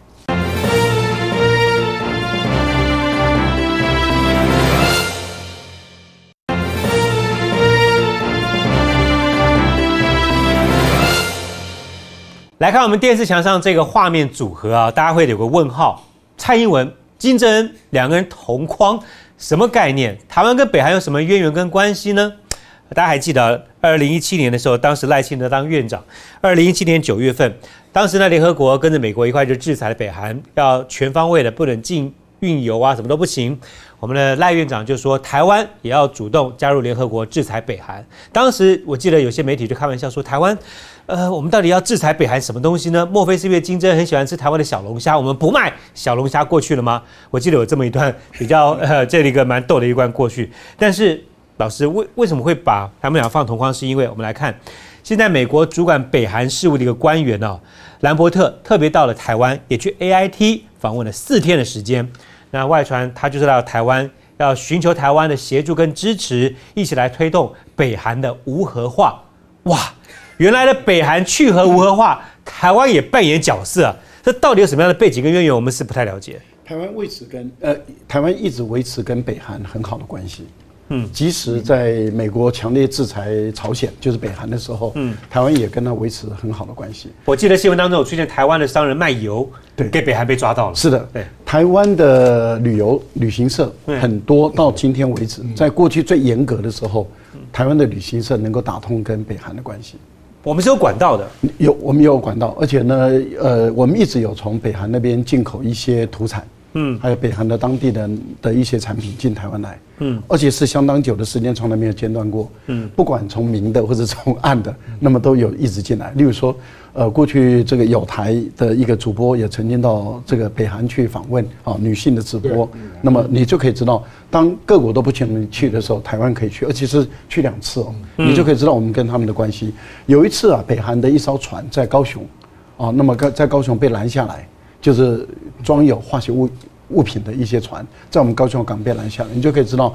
来看我们电视墙上这个画面组合啊，大家会有个问号：蔡英文、金正恩两个人同框，什么概念？台湾跟北韩有什么渊源跟关系呢？大家还记得，二零一七年的时候，当时赖清德当院长，二零一七年九月份，当时呢联合国跟着美国一块就制裁了北韩，要全方位的不能进运油啊，什么都不行。我们的赖院长就说，台湾也要主动加入联合国制裁北韩。当时我记得有些媒体就开玩笑说，台湾。呃，我们到底要制裁北韩什么东西呢？莫非是因为金正恩很喜欢吃台湾的小龙虾，我们不卖小龙虾过去了吗？我记得有这么一段比较呃，这一个蛮逗的一段过去。但是老师为为什么会把他们俩放同框？是因为我们来看，现在美国主管北韩事务的一个官员哦，兰伯特特别到了台湾，也去 A I T 访问了四天的时间。那外传他就是到台湾，要寻求台湾的协助跟支持，一起来推动北韩的无核化。哇！原来的北韩去核无核化，台湾也扮演角色、啊，这到底有什么样的背景跟渊源？我们是不太了解。 台湾为此跟呃，台湾一直维持跟北韩很好的关系。嗯，即使在美国强烈制裁朝鲜，就是北韩的时候，嗯，台湾也跟他维持很好的关系。 我记得新闻当中有出现台湾的商人卖油，对，给北韩被抓到了。 是的，对，台湾的旅游旅行社很多，到今天为止，在过去最严格的时候，台湾的旅行社能够打通跟北韩的关系。 我们是有管道的， 有我们有管道，而且呢，呃，我们一直有从北韩那边进口一些土产，嗯，还有北韩的当地的的一些产品进台湾来，嗯，而且是相当久的时间，从来没有间断过，嗯，不管从明的或者从暗的，那么都有一直进来。例如说，呃，过去这个有台的一个主播也曾经到这个北韩去访问啊，女性的直播，那么你就可以知道，当各国都不请去的时候，台湾可以去，而且是去两次哦，你就可以知道我们跟他们的关系。有一次啊，北韩的一艘船在高雄，啊，那么在高雄被拦下来，就是装有化学物物品的一些船，在我们高雄港被拦下来，你就可以知道，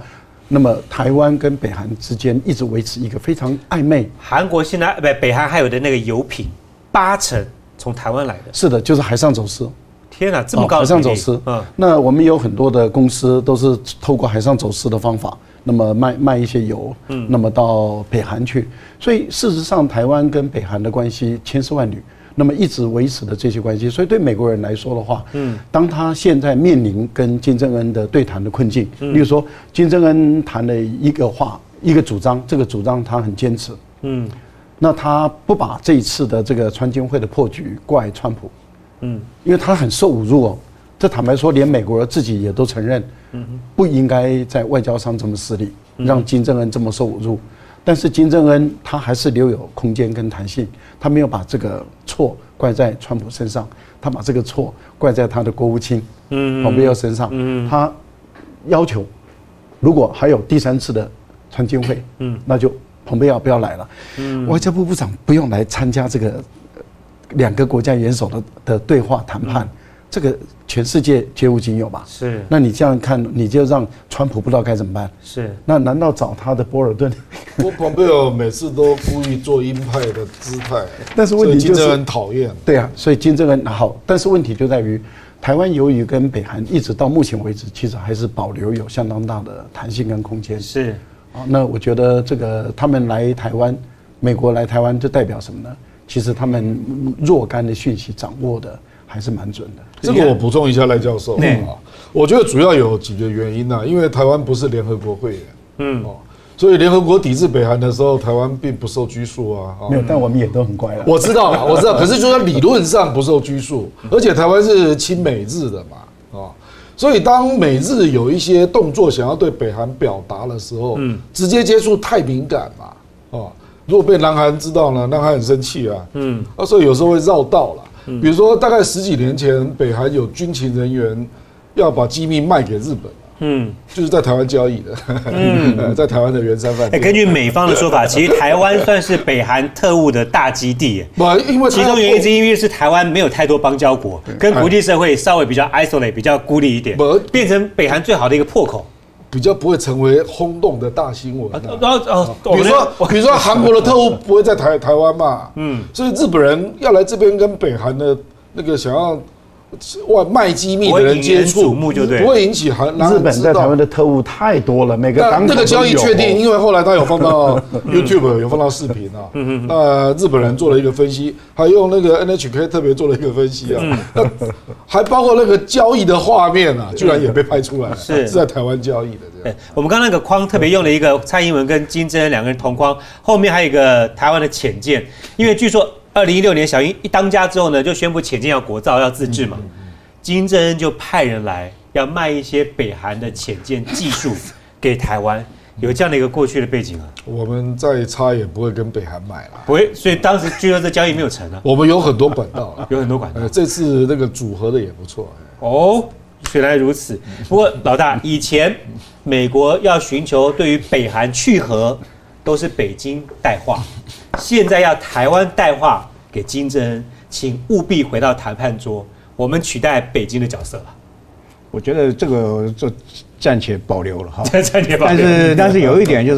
那么台湾跟北韩之间一直维持一个非常暧昧。 韩国现在不，北韩还有的那个油品，八成从台湾来的。 是的，就是海上走私。 天哪，这么高的、 哦、海上走私。嗯，那我们有很多的公司都是透过海上走私的方法，那么卖卖一些油，嗯，那么到北韩去。所以事实上，台湾跟北韩的关系千丝万缕。那么一直维持的这些关系，所以对美国人来说的话，嗯，当他现在面临跟金正恩的对谈的困境，嗯、例如说金正恩谈了一个话，一个主张，这个主张他很坚持，嗯，那他不把这一次的这个川金会的破局怪川普，嗯，因为他很受侮辱哦，这坦白说，连美国自己也都承认，嗯，不应该在外交上这么失礼，让金正恩这么受侮辱。但是金正恩他还是留有空间跟弹性，他没有把这个错怪在川普身上，他把这个错怪在他的国务卿蓬佩奥身上。他要求，如果还有第三次的川金会，那就蓬佩奥不要来了，外交部部长不用来参加这个两个国家元首的的对话谈判。这个全世界绝无仅有吧？是。那你这样看，你就让川普不知道该怎么办？是。那难道找他的波尔顿？ 我蓬佩奥每次都故意做鹰派的姿态， 但是问题就是金正恩讨厌。 对啊，所以金正恩好，但是问题就在于，台湾由于跟北韩一直到目前为止，其实还是保留有相当大的弹性跟空间。是。啊，那我觉得这个他们来台湾，美国来台湾，就代表什么呢？其实他们若干的讯息掌握的还是蛮准的。 这个我补充一下赖教授啊，我觉得主要有几个原因啊，因为台湾不是联合国会员，嗯，哦，所以联合国抵制北韩的时候，台湾并不受拘束啊。 没有，但我们也都很乖了。 我知道了，我知道，可是就说理论上不受拘束，而且台湾是亲美日的嘛，哦，所以当美日有一些动作想要对北韩表达的时候，嗯，直接接触太敏感嘛，哦，如果被南韩知道呢，南韩很生气啊，嗯，啊，所以有时候会绕道了。比如说，大概十几年前，北韩有军情人员要把机密卖给日本，嗯，就是在台湾交易的，嗯，在台湾的圆山饭店。 根据美方的说法，其实台湾算是北韩特务的大基地， 不，因为其中原因是因为是台湾没有太多邦交国，跟国际社会稍微比较 isolate， 比较孤立一点，变成北韩最好的一个破口。 比较不会成为轰动的大新闻、啊。然后呃，比如说，比如说韩国的特务不会在台台湾嘛，嗯，所以日本人要来这边跟北韩的那个想要外卖机密的人接触，不会引起韩日本在台湾的特务太多了，每个港口都有。 那个交易确定，因为后来他有放到 YouTube 有放到视频啊，那日本人做了一个分析，还用那个 N H K 特别做了一个分析啊，那还包括那个交易的画面啊，居然也被拍出来了，是在台湾交易的。 对，我们刚刚那个框特别用了一个蔡英文跟金正恩两个人同框，后面还有一个台湾的潜舰，因为据说二零一六年小英一当家之后呢，就宣布潜舰要国造要自制嘛，金正恩就派人来要卖一些北韩的潜舰技术给台湾，有这样的一个过去的背景啊。 我们再差也不会跟北韩买了， 不会，所以当时据说这交易没有成啊。 我们有很多管道， 有很多管道， 呃，这次那个组合的也不错。 哦，原来如此。不过老大，以前美国要寻求对于北韩去核，都是北京带话，现在要台湾带话给金正恩，请务必回到谈判桌，我们取代北京的角色了。 我觉得这个就暂且保留了哈， 暂且保留。 但是但是有一点就是，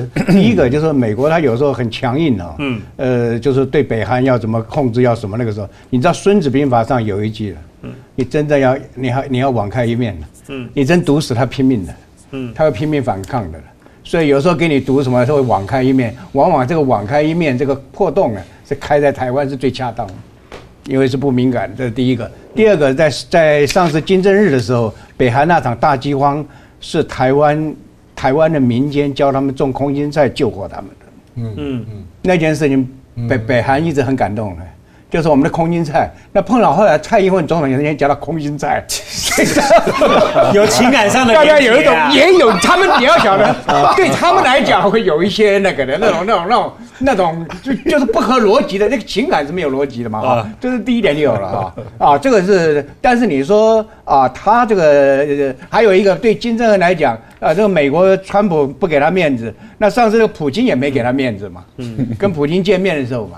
第一个就是美国它有时候很强硬啊，嗯，呃，就是对北韩要怎么控制要什么那个时候，你知道《孙子兵法》上有一句了，嗯，你真的要你还你要网开一面的，嗯，你真毒死他拼命的，嗯，他会拼命反抗的。所以有时候给你读什么，他会网开一面，往往这个网开一面这个破洞呢，是开在台湾是最恰当的，因为是不敏感，这是第一个。第二个，在在上次金正日的时候，北韩那场大饥荒是台湾台湾的民间教他们种空心菜救活他们的，嗯嗯嗯，那件事情北北韩一直很感动的。就是我们的空心菜，那碰到后来蔡英文总统有人讲到空心菜， 有情感上的、 啊，大家有一种也有他们你要晓得，对他们来讲会有一些那个的那种那种那种那种就就是不合逻辑的，那个情感是没有逻辑的嘛啊，这是第一点就有了啊啊，这个是，但是你说啊，他这个、呃、还有一个对金正恩来讲啊，这个美国川普不给他面子，那上次这个普京也没给他面子嘛，嗯，跟普京见面的时候嘛。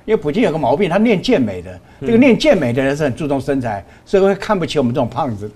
因为普京有个毛病，他练健美的，这个练健美的人是很注重身材，所以会看不起我们这种胖子。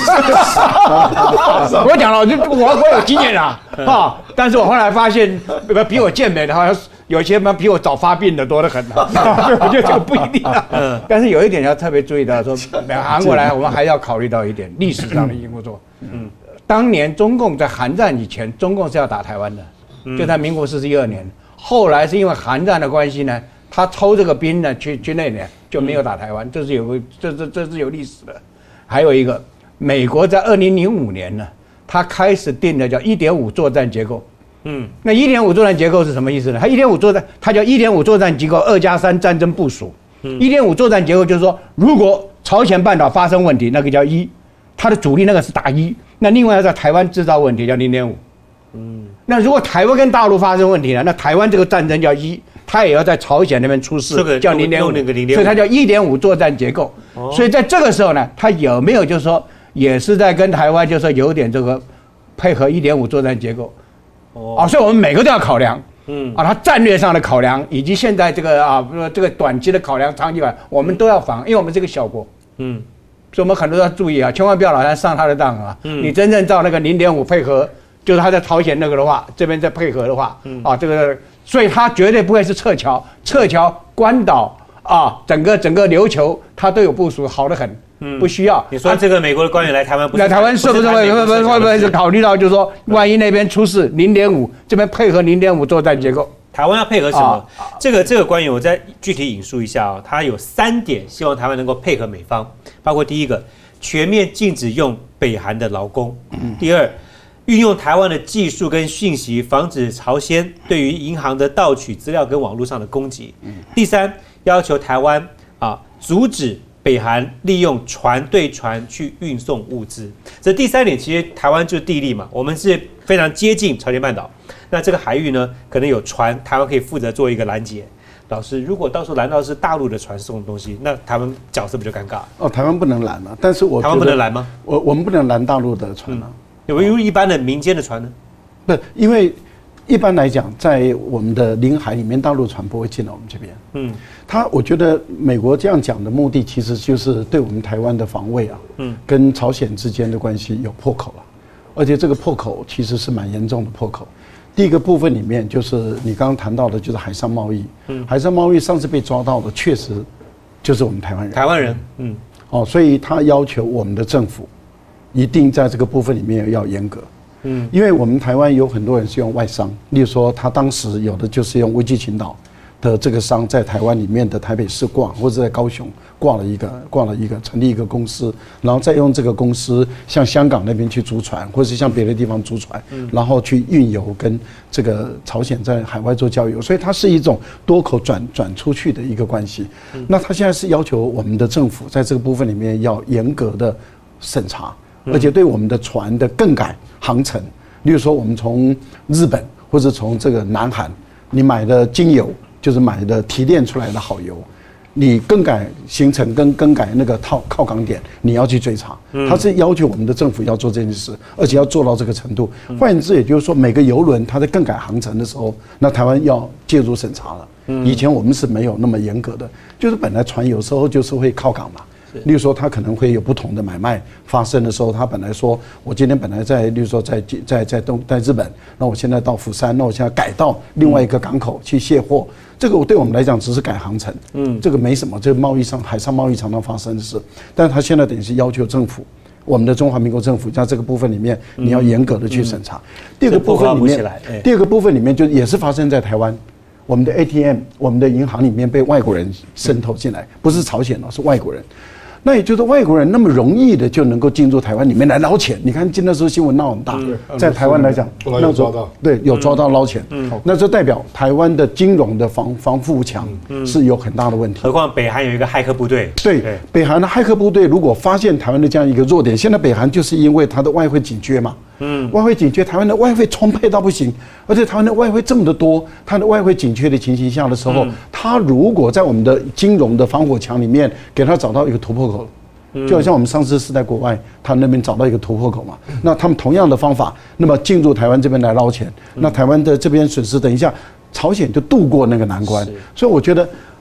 我讲了，我我有经验啊，啊！但是我后来发现，比我健美的，好像有些嘛比我早发病的多得很啊。我觉得这个不一定啊。嗯。但是有一点要特别注意到，说韩国来，我们还要考虑到一点历史上的因素。嗯。当年中共在韩战以前，中共是要打台湾的，就在民国四十一二年。后来是因为韩战的关系呢。他抽这个兵呢，去去那年就没有打台湾，这是有个这这这是有历史的。还有一个，美国在二零零五年呢，他开始定的叫一点五作战结构。嗯，那一点五作战结构是什么意思呢？它一点五作战，它叫一点五作战结构二加三战争部署。一点五作战结构就是说，如果朝鲜半岛发生问题，那个叫一，它的主力那个是打一，那另外要在台湾制造问题叫零点五。嗯，那如果台湾跟大陆发生问题呢，那台湾这个战争叫一。他也要在朝鲜那边出事，叫零点五，所以它叫一点五作战结构。哦、所以在这个时候呢，他有没有就是说，也是在跟台湾就是说有点这个配合一点五作战结构。哦，啊，所以我们每个都要考量。嗯，啊，它战略上的考量，以及现在这个啊，这个短期的考量、长期吧，我们都要防，因为我们是个小国。嗯，所以我们很多要注意啊，千万不要老是上他的当啊。嗯，你真正照那个零点五配合，就是他在朝鲜那个的话，这边再配合的话，嗯、啊，这个。所以他绝对不会是撤侨，撤侨、关岛啊，整个整个琉球，他都有部署，好得很，嗯，不需要。 你说这个美国的官员来台湾，不是来台湾是不是会会会会不会是考虑到，就是说，万一那边出事，零点五这边配合零点五作战结构， 台湾要配合什么？啊、这个这个官员，我再具体引述一下啊、哦，他有三点希望台湾能够配合美方，包括第一个，全面禁止用北韩的劳工；嗯、第二。运用台湾的技术跟讯息，防止朝鲜对于银行的盗取资料跟网络上的攻击。第三，要求台湾啊阻止北韩利用船对船去运送物资。这第三点，其实台湾就是地利嘛，我们是非常接近朝鲜半岛。那这个海域呢，可能有船，台湾可以负责做一个拦截。老师，如果到时候拦到是大陆的船送的东西，那台湾角色不就尴尬？ 哦，台湾不能拦了，但是我台湾不能拦吗？ 我我们不能拦大陆的船啊。嗯有没有一般的民间的船呢？ 不，因为一般来讲，在我们的领海里面，大陆船不会进来我们这边。嗯，他我觉得美国这样讲的目的，其实就是对我们台湾的防卫啊，嗯，跟朝鲜之间的关系有破口了，而且这个破口其实是蛮严重的破口。第一个部分里面就是你刚刚谈到的，就是海上贸易。嗯，海上贸易上次被抓到的，确实就是我们台湾人。 台湾人，嗯， 哦，所以他要求我们的政府。一定在这个部分里面要严格，嗯，因为我们台湾有很多人是用外商，例如说他当时有的就是用危机群岛的这个商在台湾里面的台北市挂，或者在高雄挂了一个挂了一个成立一个公司，然后再用这个公司向香港那边去租船，或是向别的地方租船，然后去运油跟这个朝鲜在海外做交易，所以它是一种多口转转出去的一个关系。那他现在是要求我们的政府在这个部分里面要严格的审查。而且对我们的船的更改航程，例如说我们从日本或者从这个南韩，你买的精油就是买的提炼出来的好油，你更改行程跟更改那个套靠港点，你要去追查，它是要求我们的政府要做这件事，而且要做到这个程度。换言之，也就是说每个邮轮它在更改航程的时候，那台湾要介入审查了。以前我们是没有那么严格的，就是本来船有时候就是会靠港嘛。例如说，他可能会有不同的买卖发生的时候，他本来说，我今天本来在，例如说在在在东在日本，那我现在到釜山，那我现在改到另外一个港口去卸货，这个对我们来讲只是改航程，嗯，这个没什么，这个贸易上海上贸易常常发生的事，但是他现在等于是要求政府，我们的中华民国政府在这个部分里面，你要严格的去审查。第二个部分里面，第二个部分里面就也是发生在台湾。我们的 A T M， 我们的银行里面被外国人渗透进来，不是朝鲜哦，是外国人。那也就是外国人那么容易的就能够进入台湾里面来捞钱。你看，那时候新闻闹很大，嗯、在台湾来讲，那时候对有抓到捞钱，嗯嗯、那就代表台湾的金融的防防护墙是有很大的问题。 何况北韩有一个骇客部队， 对，对北韩的骇客部队如果发现台湾的这样一个弱点，现在北韩就是因为它的外汇紧缺嘛。嗯，外汇紧缺，台湾的外汇充沛到不行，而且台湾的外汇这么的多，它的外汇紧缺的情形下的时候，嗯、它如果在我们的金融的防火墙里面给它找到一个突破口，就好像我们上次是在国外，他那边找到一个突破口嘛，那他们同样的方法，那么进入台湾这边来捞钱，那台湾的这边损失，等一下朝鲜就渡过那个难关，所以我觉得。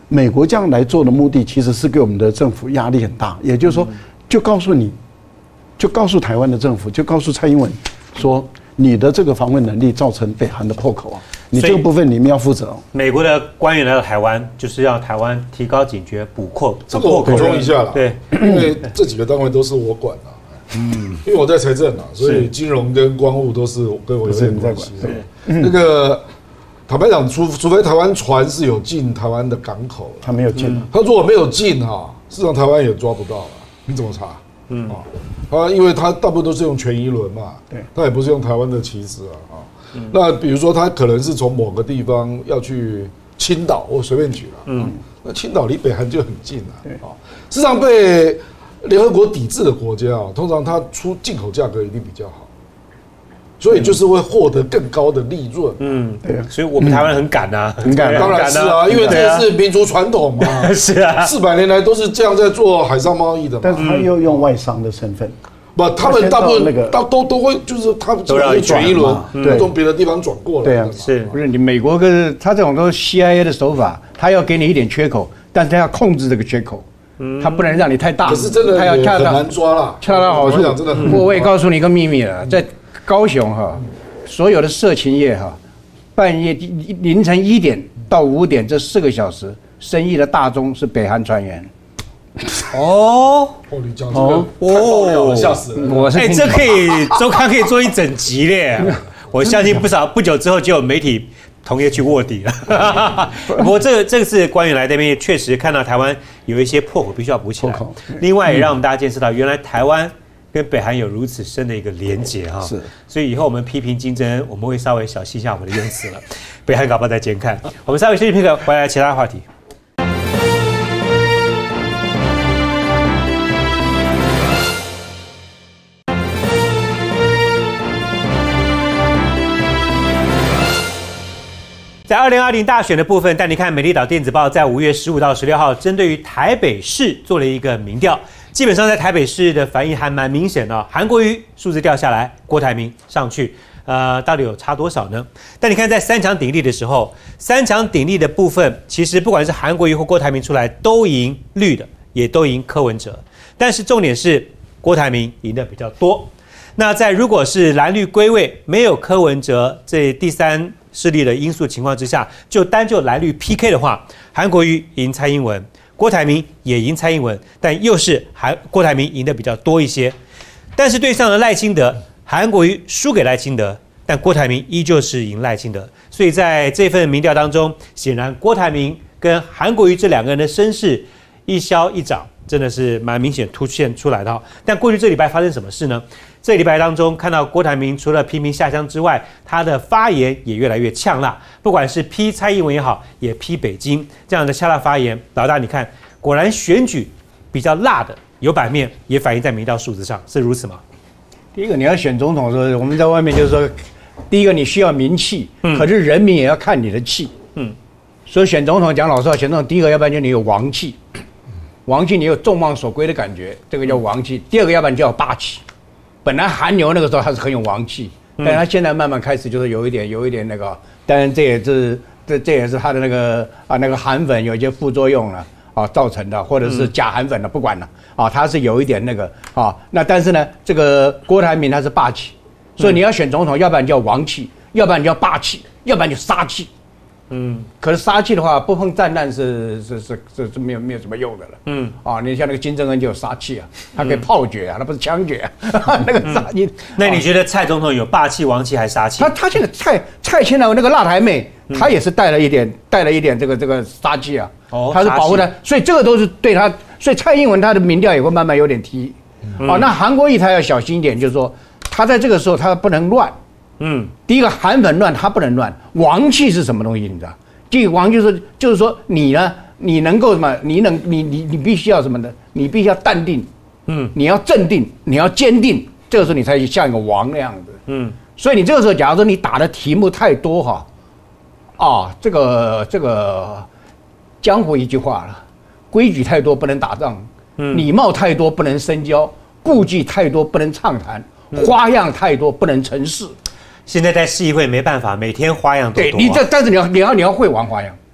美国这样来做的目的，其实是给我们的政府压力很大。也就是说，就告诉你，就告诉台湾的政府，就告诉蔡英文说，你的这个防卫能力造成北韩的破口啊，你这个部分你们要负责、哦。 美国的官员来到台湾，就是要台湾提高警觉，补扣。 这个我补充一下啦， 对， 因为这几个单位都是我管的。嗯，因为我在财政啊，所以金融跟光务都是跟我有点关系。那个坦白讲，除除非台湾船是有进台湾的港口， 他没有进， 他如果没有进哈，事实上台湾也抓不到了。你怎么查？嗯，啊，因为他大部分都是用全一轮嘛，对，他也不是用台湾的旗帜啊啊。那比如说他可能是从某个地方要去青岛，我随便举了，嗯，那青岛离北韩就很近了，对啊。事实上被联合国抵制的国家啊，通常它出进口价格一定比较好。所以就是会获得更高的利润，嗯， 对，所以我们台湾很敢啊， 很敢， 当然是啊，因为这个是民族传统嘛， 是啊， 四百年来都是这样在做海上贸易的嘛。 但是他又用外商的身份， 不，他们大部分那个都都都会，就是他们都要转一轮，从别的地方转过来， 对啊， 是不是？你美国跟他这种都是 C I A 的手法，他要给你一点缺口，但是他要控制这个缺口。他不能让你太大， 可是真的他要恰到很难抓啦， 恰到好处。我我也告诉你一个秘密了，在高雄哈，所有的色情业哈，半夜凌晨一点到五点这四个小时，生意的大宗是北韩船员。 哦， 哦，你讲这个太爆料了，吓死人！ 我是哎，这可以周刊可以做一整集嘞，我相信不少不久之后就有媒体同业去卧底了。不过这个这个是官员来这边确实看到台湾有一些破口必须要补起来。另外也让我们大家见识到，原来台湾跟北韩有如此深的一个连结哈。是。所以以后我们批评金正恩，我们会稍微小心一下我们的用词了。北韩搞不好再监看。我们稍微休息片刻，回来其他话题。在二零二零大选的部分，带你看美丽岛电子报在五月十五到十六号，针对于台北市做了一个民调，基本上在台北市的反应还蛮明显的、哦。韩国瑜数字掉下来，郭台铭上去，呃，到底有差多少呢？但你看在三强鼎立的时候，三强鼎立的部分，其实不管是韩国瑜或郭台铭出来，都赢绿的，也都赢柯文哲。但是重点是郭台铭赢的比较多。那在如果是蓝绿归位，没有柯文哲这第三势力的因素情况之下，就单就蓝绿 P K 的话，韩国瑜赢蔡英文，郭台铭也赢蔡英文，但又是韩郭台铭赢的比较多一些。但是对上了赖清德，韩国瑜输给赖清德，但郭台铭依旧是赢赖清德。所以在这份民调当中，显然郭台铭跟韩国瑜这两个人的声势一消一长，真的是蛮明显凸现出来的。但过去这礼拜发生什么事呢？这礼拜当中，看到郭台铭除了批评下乡之外，他的发言也越来越呛辣，不管是批蔡英文也好，也批北京这样的呛辣发言。老大，你看，果然选举比较辣的有版面，也反映在民调数字上，是如此吗？ 第一个，你要选总统的时候，我们在外面就是说，第一个你需要名气，嗯、可是人民也要看你的气，嗯，所以选总统讲老实话，选总统第一个，要不然就你有王气，王气你有众望所归的感觉，这个叫王气；第二个，要不然就要霸气。本来韩牛那个时候他是很有王气，但他现在慢慢开始就是有一点有一点那个，当然这也是这这也是他的那个啊那个韩粉有一些副作用了啊造成的，或者是假韩粉的不管了啊，他是有一点那个啊，那但是呢，这个郭台铭他是霸气，所以你要选总统，要不然叫王气，要不然叫霸气，要不然就杀气。嗯，可是杀气的话，不碰战乱是是是是是没有没有什么用的了。嗯，啊，你像那个金正恩就有杀气啊，他可以炮决啊，他不是枪决啊，那个杀气。 那你觉得蔡总统有霸气、王气还是杀气？ 他他这个蔡蔡清的那个辣台妹，他也是带了一点带了一点这个这个杀气啊。哦，他是保护他，所以这个都是对他，所以蔡英文他的民调也会慢慢有点提。啊，那韩国瑜他要小心一点，就是说他在这个时候他不能乱。嗯，第一个韩粉乱，他不能乱。王气是什么东西？你知道？第一个王就是就是说你呢，你能够什么？你能你你你必须要什么呢？你必须要淡定，嗯，你要镇定，你要坚定，这个时候你才像一个王那样子，嗯。所以你这个时候，假如说你打的题目太多哈，啊，这个这个江湖一句话了，规矩太多不能打仗，嗯，礼貌太多不能深交，顾忌太多不能畅谈，花样太多不能成事。 现在在市议会没办法，每天花样都多、啊。 对你这，但是你要你要你要会玩花样。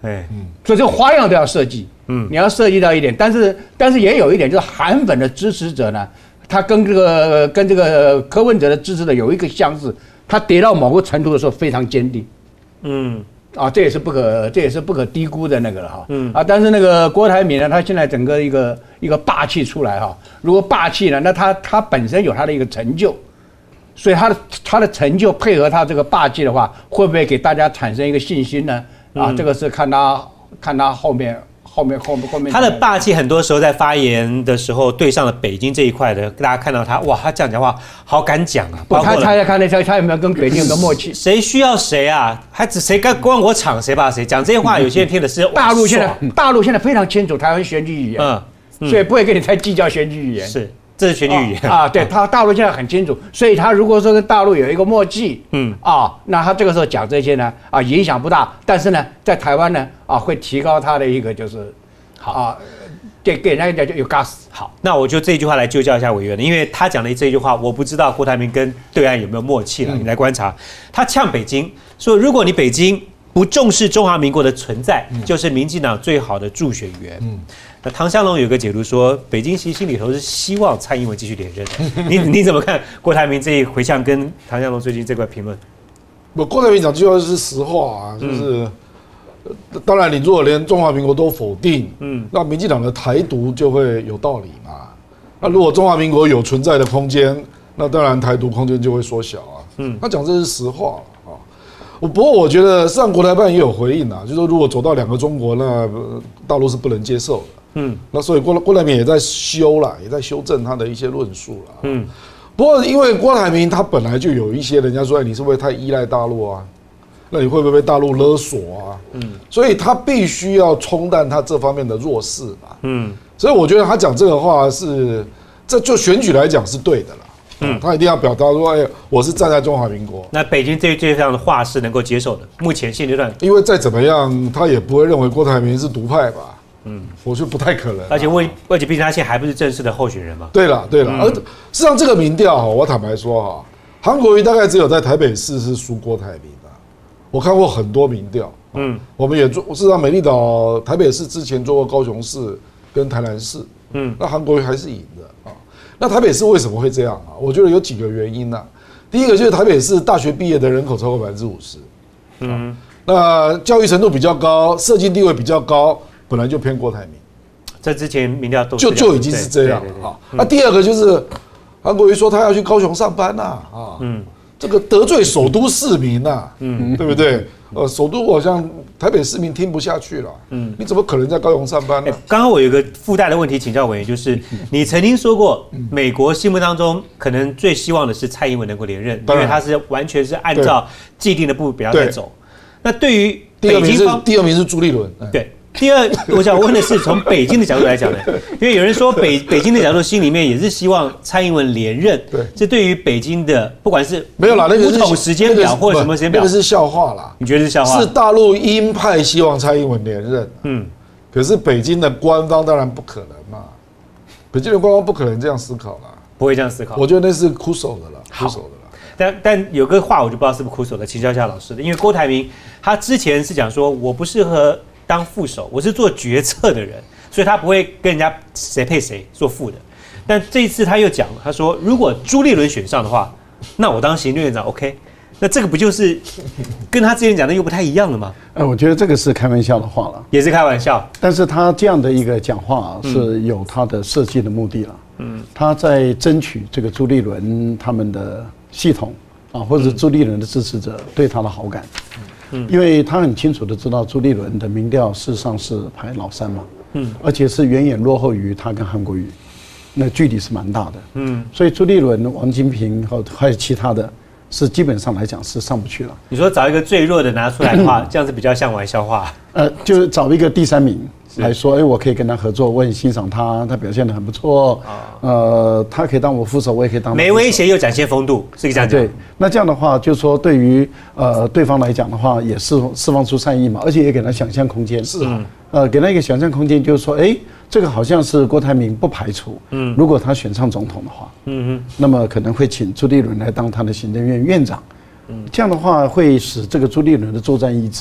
哎， 嗯，所以这个花样都要设计，嗯，你要设计到一点，但是但是也有一点，就是韩粉的支持者呢，他跟这个跟这个柯文哲的支持者有一个相似，他跌到某个程度的时候非常坚定，嗯。啊，这也是不可，这也是不可低估的那个了哈。嗯啊，但是那个郭台铭呢，他现在整个一个一个霸气出来哈。如果霸气呢，那他他本身有他的一个成就，所以他的他的成就配合他这个霸气的话，会不会给大家产生一个信心呢？啊，嗯、这个是看他看他后面后面后面后面。 他的霸气很多时候在发言的时候对上了北京这一块的，大家看到他哇，他这样讲话好敢讲啊。 不，他他看那他他有没有跟北京有个默契？ 谁需要谁啊？还只谁该关我场谁把谁讲这些话，有些人听的是大陆现在大陆现在非常清楚台湾选举语言，嗯，嗯所以不会跟你太计较选举语言。 是，这是选举语言啊，啊对他大陆现在很清楚，所以他如果说跟大陆有一个默契，嗯啊，那他这个时候讲这些呢啊影响不大，但是呢在台湾呢啊会提高他的一个就是好啊。给给人家就有 gas。 好，那我就这一句话来纠教一下委员了，因为他讲的这一句话，我不知道郭台铭跟对岸有没有默契了。嗯、你来观察，他呛北京说，如果你北京不重视中华民国的存在，嗯、就是民进党最好的助选员。嗯，那唐湘龙有个解读说，北京其实心里头是希望蔡英文继续连任的。你你怎么看郭台铭这一回向跟唐湘龙最近这块评论？ 我郭台铭讲句话是实话啊，就是。嗯当然，你如果连中华民国都否定，嗯，那民进党的台独就会有道理嘛。那如果中华民国有存在的空间，那当然台独空间就会缩小啊。嗯，他讲这是实话啊。我不过我觉得上国台办也有回应啊，就是说如果走到两个中国，那大陆是不能接受的。嗯，那所以郭郭台铭也在修啦，也在修正他的一些论述啦。嗯，不过因为郭台铭他本来就有一些人家说，哎，你是不是太依赖大陆啊？那你会不会被大陆勒索啊？嗯，所以他必须要冲淡他这方面的弱势嘛。嗯，所以我觉得他讲这个话是，这就选举来讲是对的啦。嗯，他一定要表达说，哎，我是站在中华民国。 那北京这这样的话是能够接受的。目前现阶段， 因为再怎么样，他也不会认为郭台铭是独派吧？嗯，我觉得不太可能。 而且为而且毕竟他现在还不是正式的候选人嘛。 对了对了，而事实上这个民调哈，我坦白说哈，韩国瑜大概只有在台北市是输郭台铭。我看过很多民调，嗯，我们也做，事实上美丽岛台北市之前做过高雄市跟台南市，嗯，那韩国瑜还是赢的啊。那台北市为什么会这样啊？我觉得有几个原因呐、啊。第一个就是台北市大学毕业的人口超过百分之五十，嗯，那教育程度比较高，社经地位比较高，本来就偏郭台铭。 在之前民调都就就已经是这样了啊。那第二个就是韩国瑜说他要去高雄上班呐，啊，嗯。这个得罪首都市民呐、啊，嗯，对不对？呃，首都好像台北市民听不下去了，嗯，你怎么可能在高雄上班呢？ 刚刚我有一个附带的问题请教委员，就是你曾经说过，美国心目当中可能最希望的是蔡英文能够连任，因为他是完全是按照既定的步表在走。那对于北京方， 第二名是朱立伦， 对。第二，我想问的是，从北京的角度来讲呢，因为有人说北北京的角度心里面也是希望蔡英文连任，对，这对于北京的不管是没有啦，那个不同时间表或者什么时间表， 那个是笑话啦。 你觉得是笑话？ 是大陆鹰派希望蔡英文连任，嗯，可是北京的官方当然不可能嘛，北京的官方不可能这样思考啦， 不会这样思考。 我觉得那是哭手的了，哭手的了。 但但有个话我就不知道是不是哭手的，请教一下老师的，因为郭台铭他之前是讲说我不适合当副手，我是做决策的人，所以他不会跟人家谁配谁做副的。但这一次他又讲，他说如果朱立伦选上的话，那我当行政院长 OK。那这个不就是跟他之前讲的又不太一样了吗？ 呃，我觉得这个是开玩笑的话了， 也是开玩笑。 但是他这样的一个讲话是有他的设计的目的了。嗯，他在争取这个朱立伦他们的系统啊，或者是朱立伦的支持者对他的好感。嗯，因为他很清楚的知道朱立伦的民调事实上是排老三嘛，嗯，而且是远远落后于他跟韩国瑜，那距离是蛮大的，嗯，所以朱立伦、王金平和还有其他的，是基本上来讲是上不去了。 你说找一个最弱的拿出来的话，这样子比较像玩笑话。 呃，就是找一个第三名来说，哎，我可以跟他合作，我很欣赏他，他表现得很不错，呃，他可以当我副手，我也可以当。 没威胁又展现风度，是这样讲。 对，那这样的话，就是说对于呃对方来讲的话，也释释放出善意嘛，而且也给他想象空间。是啊，呃，给他一个想象空间，就是说，哎，这个好像是郭台铭不排除，嗯，如果他选上总统的话，嗯嗯，那么可能会请朱立伦来当他的行政院院长，嗯，这样的话会使这个朱立伦的作战意志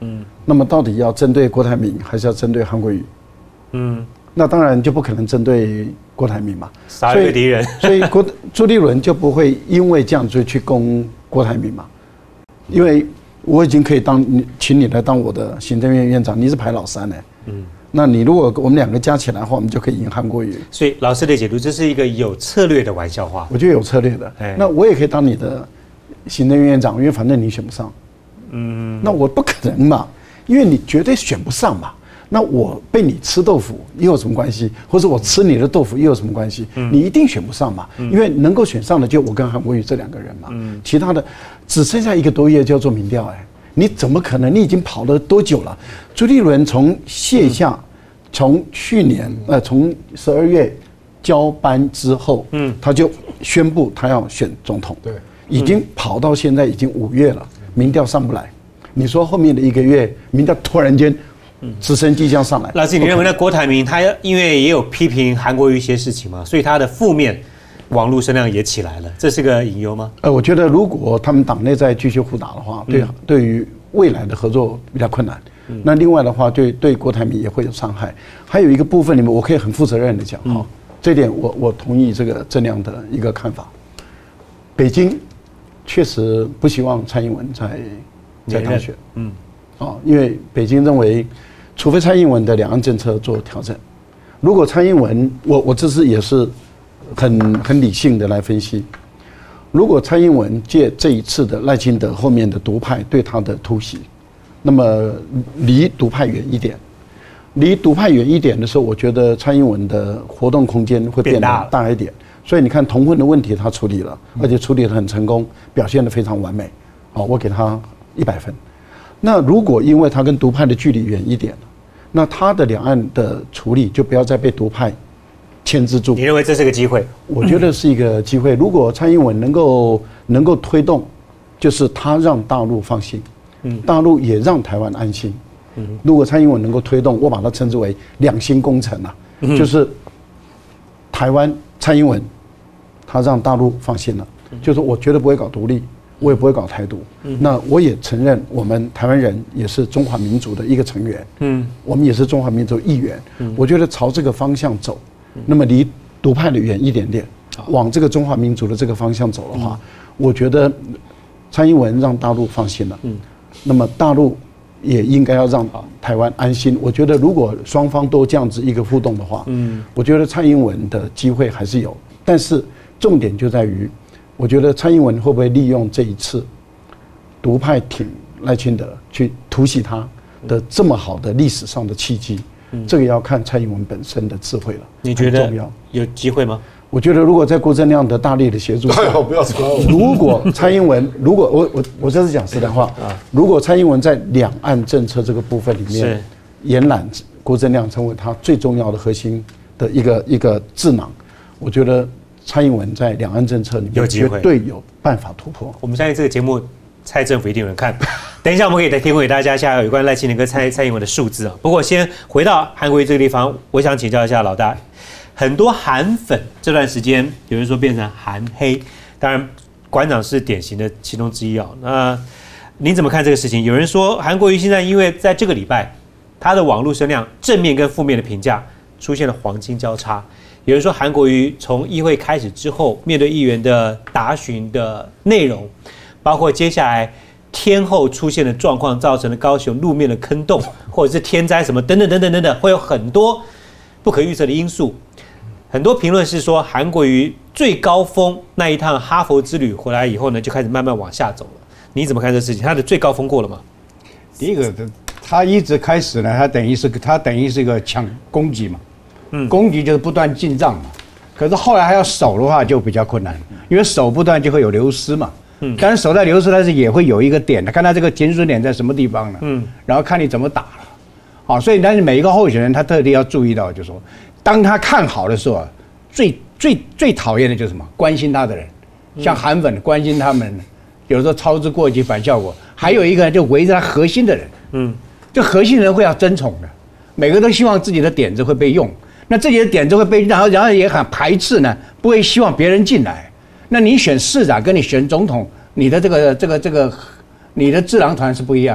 嗯，那么到底要针对郭台铭，还是要针对韩国瑜？嗯，那当然就不可能针对郭台铭嘛， 杀了个敌人， 所以郭朱立伦就不会因为这样就去攻郭台铭嘛，因为我已经可以当你，请你来当我的行政院院长，你是排老三呢，嗯，那你如果我们两个加起来的话，我们就可以赢韩国瑜。 所以老师的解读，这是一个有策略的玩笑话。 我觉得有策略的，那我也可以当你的行政院院长，因为反正你选不上，嗯，那我不可能嘛，因为你绝对选不上嘛。那我被你吃豆腐又有什么关系？或者我吃你的豆腐又有什么关系？你一定选不上嘛，因为能够选上的就我跟韩国瑜这两个人嘛，其他的只剩下一个多月就要做民调，哎，你怎么可能？你已经跑了多久了？朱立伦从卸下，从去年呃从十二月交班之后，嗯，他就宣布他要选总统，对，已经跑到现在已经五月了，民调上不来，你说后面的一个月民调突然间。直升机将上来。 老师，你认为那郭台铭他因为也有批评韩国瑜一些事情嘛，所以他的负面网络声量也起来了，这是个隐忧吗？ 呃，我觉得如果他们党内再继续互打的话，对、嗯、对于未来的合作比较困难。嗯、那另外的话，对对郭台铭也会有伤害。还有一个部分里面，我可以很负责任的讲哈、嗯，这点我我同意这个郑亮的一个看法。北京确实不希望蔡英文在在当选，嗯，哦，因为北京认为。除非蔡英文的两岸政策做调整，如果蔡英文，我我这次也是很很理性的来分析，如果蔡英文借这一次的赖清德后面的独派对他的突袭，那么离独派远一点，离独派远一点的时候，我觉得蔡英文的活动空间会变得大一点。所以你看同婚的问题他处理了，而且处理得很成功，表现得非常完美，好，我给他一百分。那如果因为他跟独派的距离远一点，那他的两岸的处理就不要再被独派牵制住。 你认为这是个机会？ 我觉得是一个机会。如果蔡英文能够能够推动，就是他让大陆放心，大陆也让台湾安心。如果蔡英文能够推动，我把它称之为两心工程啊，就是台湾蔡英文他让大陆放心了，就是我绝对不会搞独立。我也不会搞台独，那我也承认我们台湾人也是中华民族的一个成员，嗯，我们也是中华民族一员，嗯，我觉得朝这个方向走，那么离独派的远一点点，往这个中华民族的这个方向走的话，我觉得蔡英文让大陆放心了，嗯，那么大陆也应该要让台湾安心。我觉得如果双方都这样子一个互动的话，嗯，我觉得蔡英文的机会还是有，但是重点就在于。我觉得蔡英文会不会利用这一次独派挺赖清德去突袭他的这么好的历史上的契机？这个要看蔡英文本身的智慧了。 你觉得有机会吗？ 我觉得如果在郭正亮的大力的协助下， 不要说如果蔡英文，如果我我我这是讲实在话，如果蔡英文在两岸政策这个部分里面延揽郭正亮成为他最重要的核心的一个一个智囊，我觉得。蔡英文在两岸政策里面绝对有办法突破。 我们相信这个节目，蔡政府一定有人看。等一下，我们可以再提供给大家一下有关赖清德跟蔡蔡英文的数字啊。不过，先回到韩国瑜这个地方，我想请教一下老大，很多韩粉这段时间有人说变成韩黑，当然馆长是典型的其中之一啊。那您怎么看这个事情？有人说韩国瑜现在因为在这个礼拜，他的网络声量正面跟负面的评价出现了黄金交叉。有人说，韩国瑜从议会开始之后，面对议员的答询的内容，包括接下来天后出现的状况，造成了高雄路面的坑洞，或者是天灾什么等等等等等等，会有很多不可预测的因素。很多评论是说，韩国瑜最高峰那一趟哈佛之旅回来以后呢，就开始慢慢往下走了。你怎么看这事情？他的最高峰过了吗？ 第一个，他一直开始呢，他等于是他等于是一个抢攻击嘛。嗯，攻击就是不断进账嘛，可是后来还要守的话就比较困难，因为守不断就会有流失嘛。嗯，但是守在流失，但是也会有一个点，看他这个停损点在什么地方呢？嗯，然后看你怎么打了。好，所以但是每一个候选人他特地要注意到，就是说，当他看好的时候啊，最最最讨厌的就是什么？关心他的人，像韩粉关心他们，有时候操之过急反效果。还有一个就围着他核心的人，嗯，这核心人会要争宠的，每个都希望自己的点子会被用。那这些点子会被，然后然后也很排斥呢，不会希望别人进来。那你选市长跟你选总统，你的这个这个这个，你的智囊团是不一样的。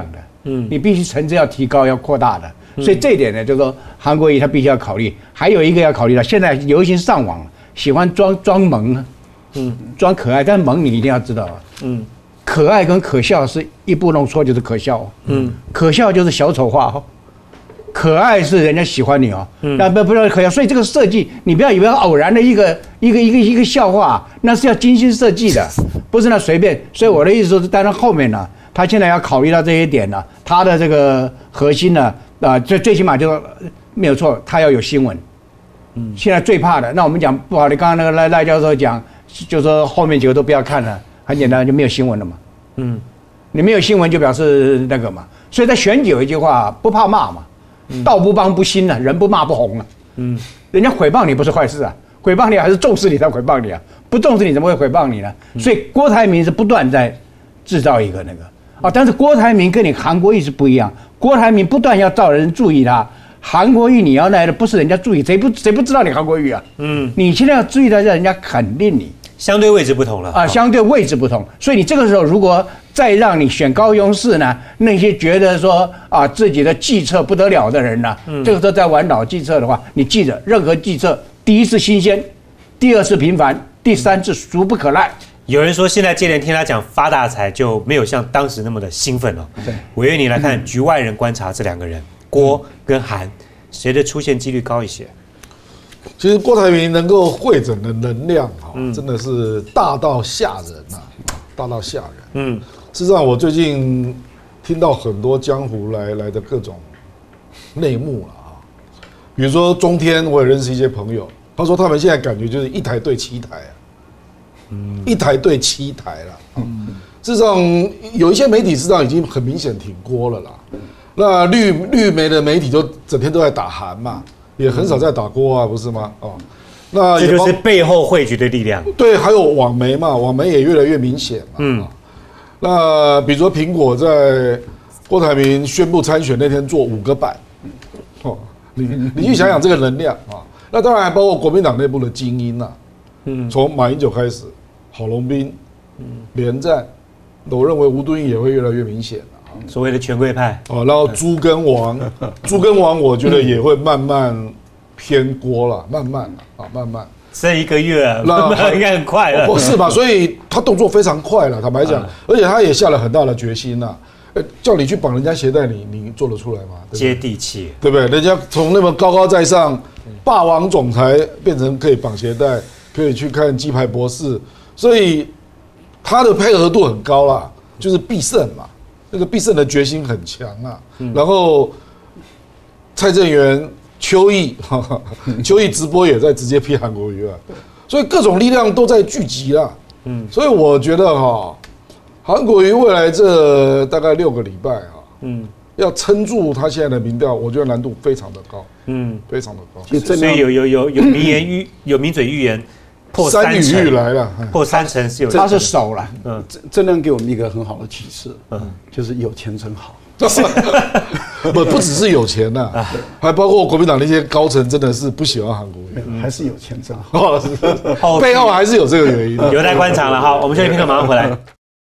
嗯，你必须层次要提高，要扩大的。所以这一点呢，就是说韩国瑜他必须要考虑。还有一个要考虑到，现在流行上网，喜欢装装萌，嗯，装可爱，但萌你一定要知道，嗯，可爱跟可笑是一不能说就是可笑，嗯，可笑就是小丑化哈。可爱是人家喜欢你哦，那不不要可笑，所以这个设计你不要以为偶然的一个一个一个一个笑话，那是要精心设计的，不是那随便。所以我的意思说是，当然后面呢，他现在要考虑到这些点呢，他的这个核心呢，啊，最最起码就是没有错，他要有新闻。嗯，现在最怕的，那我们讲不好的，刚刚那个赖赖教授讲，就说后面几个都不要看了，很简单，就没有新闻了嘛。嗯，你没有新闻就表示那个嘛，所以在选举有一句话，不怕骂嘛。道不帮不兴啊，人不骂不红啊。嗯，人家诽谤你不是坏事啊，诽谤你还是重视你才诽谤你啊，不重视你怎么会诽谤你呢？所以郭台铭是不断在制造一个那个啊，但是郭台铭跟你韩国瑜是不一样，郭台铭不断要造人注意他，韩国瑜你要来的不是人家注意，谁不谁不知道你韩国瑜啊？嗯，你现在要注意到让人家肯定你。 相对位置不同了啊，相对位置不同，所以你这个时候如果再让你选高雄市呢，那些觉得说啊自己的计策不得了的人呢，嗯、这个时候在玩脑计策的话，你记着，任何计策，第一次新鲜，第二次频繁，第三次俗不可耐。 有人说现在接连听他讲发大财，就没有像当时那么的兴奋了。对，委员你来看，局外人观察这两个人，郭跟韩，谁的出现几率高一些？ 其实郭台铭能够汇整的能量哈，嗯、真的是大到吓人呐、啊，大到吓人。嗯，事实上我最近听到很多江湖来来的各种内幕了啊，比如说中天，我也认识一些朋友，他说他们现在感觉就是一台对七台啊，嗯，一台对七台了。嗯，事实上有一些媒体事实上已经很明显挺郭了啦，那绿绿媒的媒体就整天都在打韩嘛。也很少在打锅啊，不是吗？哦， 那这就是背后汇聚的力量。 对，还有网媒嘛，网媒也越来越明显嘛。嗯，哦、那比如说苹果在郭台铭宣布参选那天做五个版，哦，你你去想想这个能量啊。那当然还包括国民党内部的精英呐，嗯，从马英九开始，郝龙斌，嗯，连战，我认为吴敦义也会越来越明显。 所谓的权贵派哦，然后朱跟王，朱跟王，我觉得也会慢慢偏郭了，慢慢了啊，慢慢。 剩一个月，那应该很快了， 不是吧？所以他动作非常快了，坦白讲，而且他也下了很大的决心呐。叫你去绑人家鞋带，你你做得出来吗？ 接地气， 对不对？人家从那么高高在上，霸王总裁变成可以绑鞋带，可以去看鸡排博士，所以他的配合度很高啦，就是必胜嘛。那个必胜的决心很强啊，嗯、然后蔡正元、邱毅，邱毅直播也在直接批韩国瑜啊，所以各种力量都在聚集啦。嗯，所以我觉得哈，韩国瑜未来这大概六个礼拜哈，嗯，要撑住他现在的民调，我觉得难度非常的高，嗯，非常的高。 所以有有有有名言预有名嘴预言。破三成来了， 破三成是有， 他是守了。 嗯，这能给我们一个很好的启示，嗯，就是有钱真好。 不不只是有钱呐，还包括国民党那些高层真的是不喜欢韩国瑜， 还是有钱真好， 背后还是有这个原因的。 有待观察了。好，我们休息片刻，马上回来。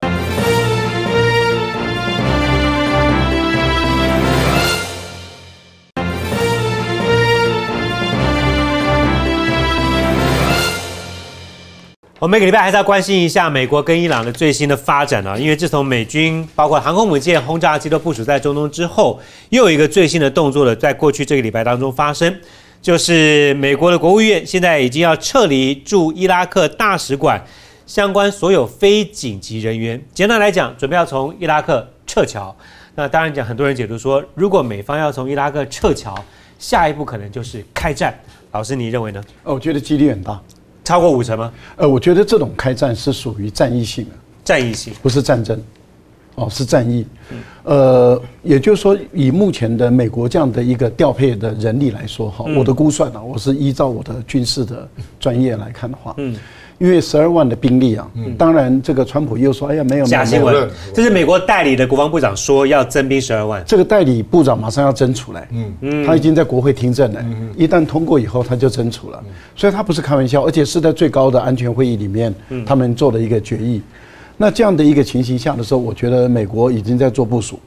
我们每个礼拜还是要关心一下美国跟伊朗的最新的发展啊，因为自从美军包括航空母舰、轰炸机都部署在中东之后，又有一个最新的动作了，在过去这个礼拜当中发生，就是美国的国务院现在已经要撤离驻伊拉克大使馆相关所有非紧急人员。简单来讲，准备要从伊拉克撤侨。那当然讲，很多人解读说，如果美方要从伊拉克撤侨，下一步可能就是开战。老师，你认为呢？ 哦，我觉得几率很大。 超过五成吗？ 呃，我觉得这种开战是属于战役性的， 战役性不是战争，哦，是战役。呃，也就是说，以目前的美国这样的一个调配的人力来说，哈、嗯，我的估算啊，我是依照我的军事的专业来看的话，嗯，因为十二万的兵力啊，嗯、当然这个川普又说，哎呀，没有假新闻，这是美国代理的国防部长说要增兵十二万， 这个代理部长马上要征出来，嗯嗯，他已经在国会听证了，嗯、一旦通过以后他就征出了，嗯、所以他不是开玩笑，而且是在最高的安全会议里面，嗯、他们做了一个决议。那这样的一个情形下的时候，我觉得美国已经在做部署，在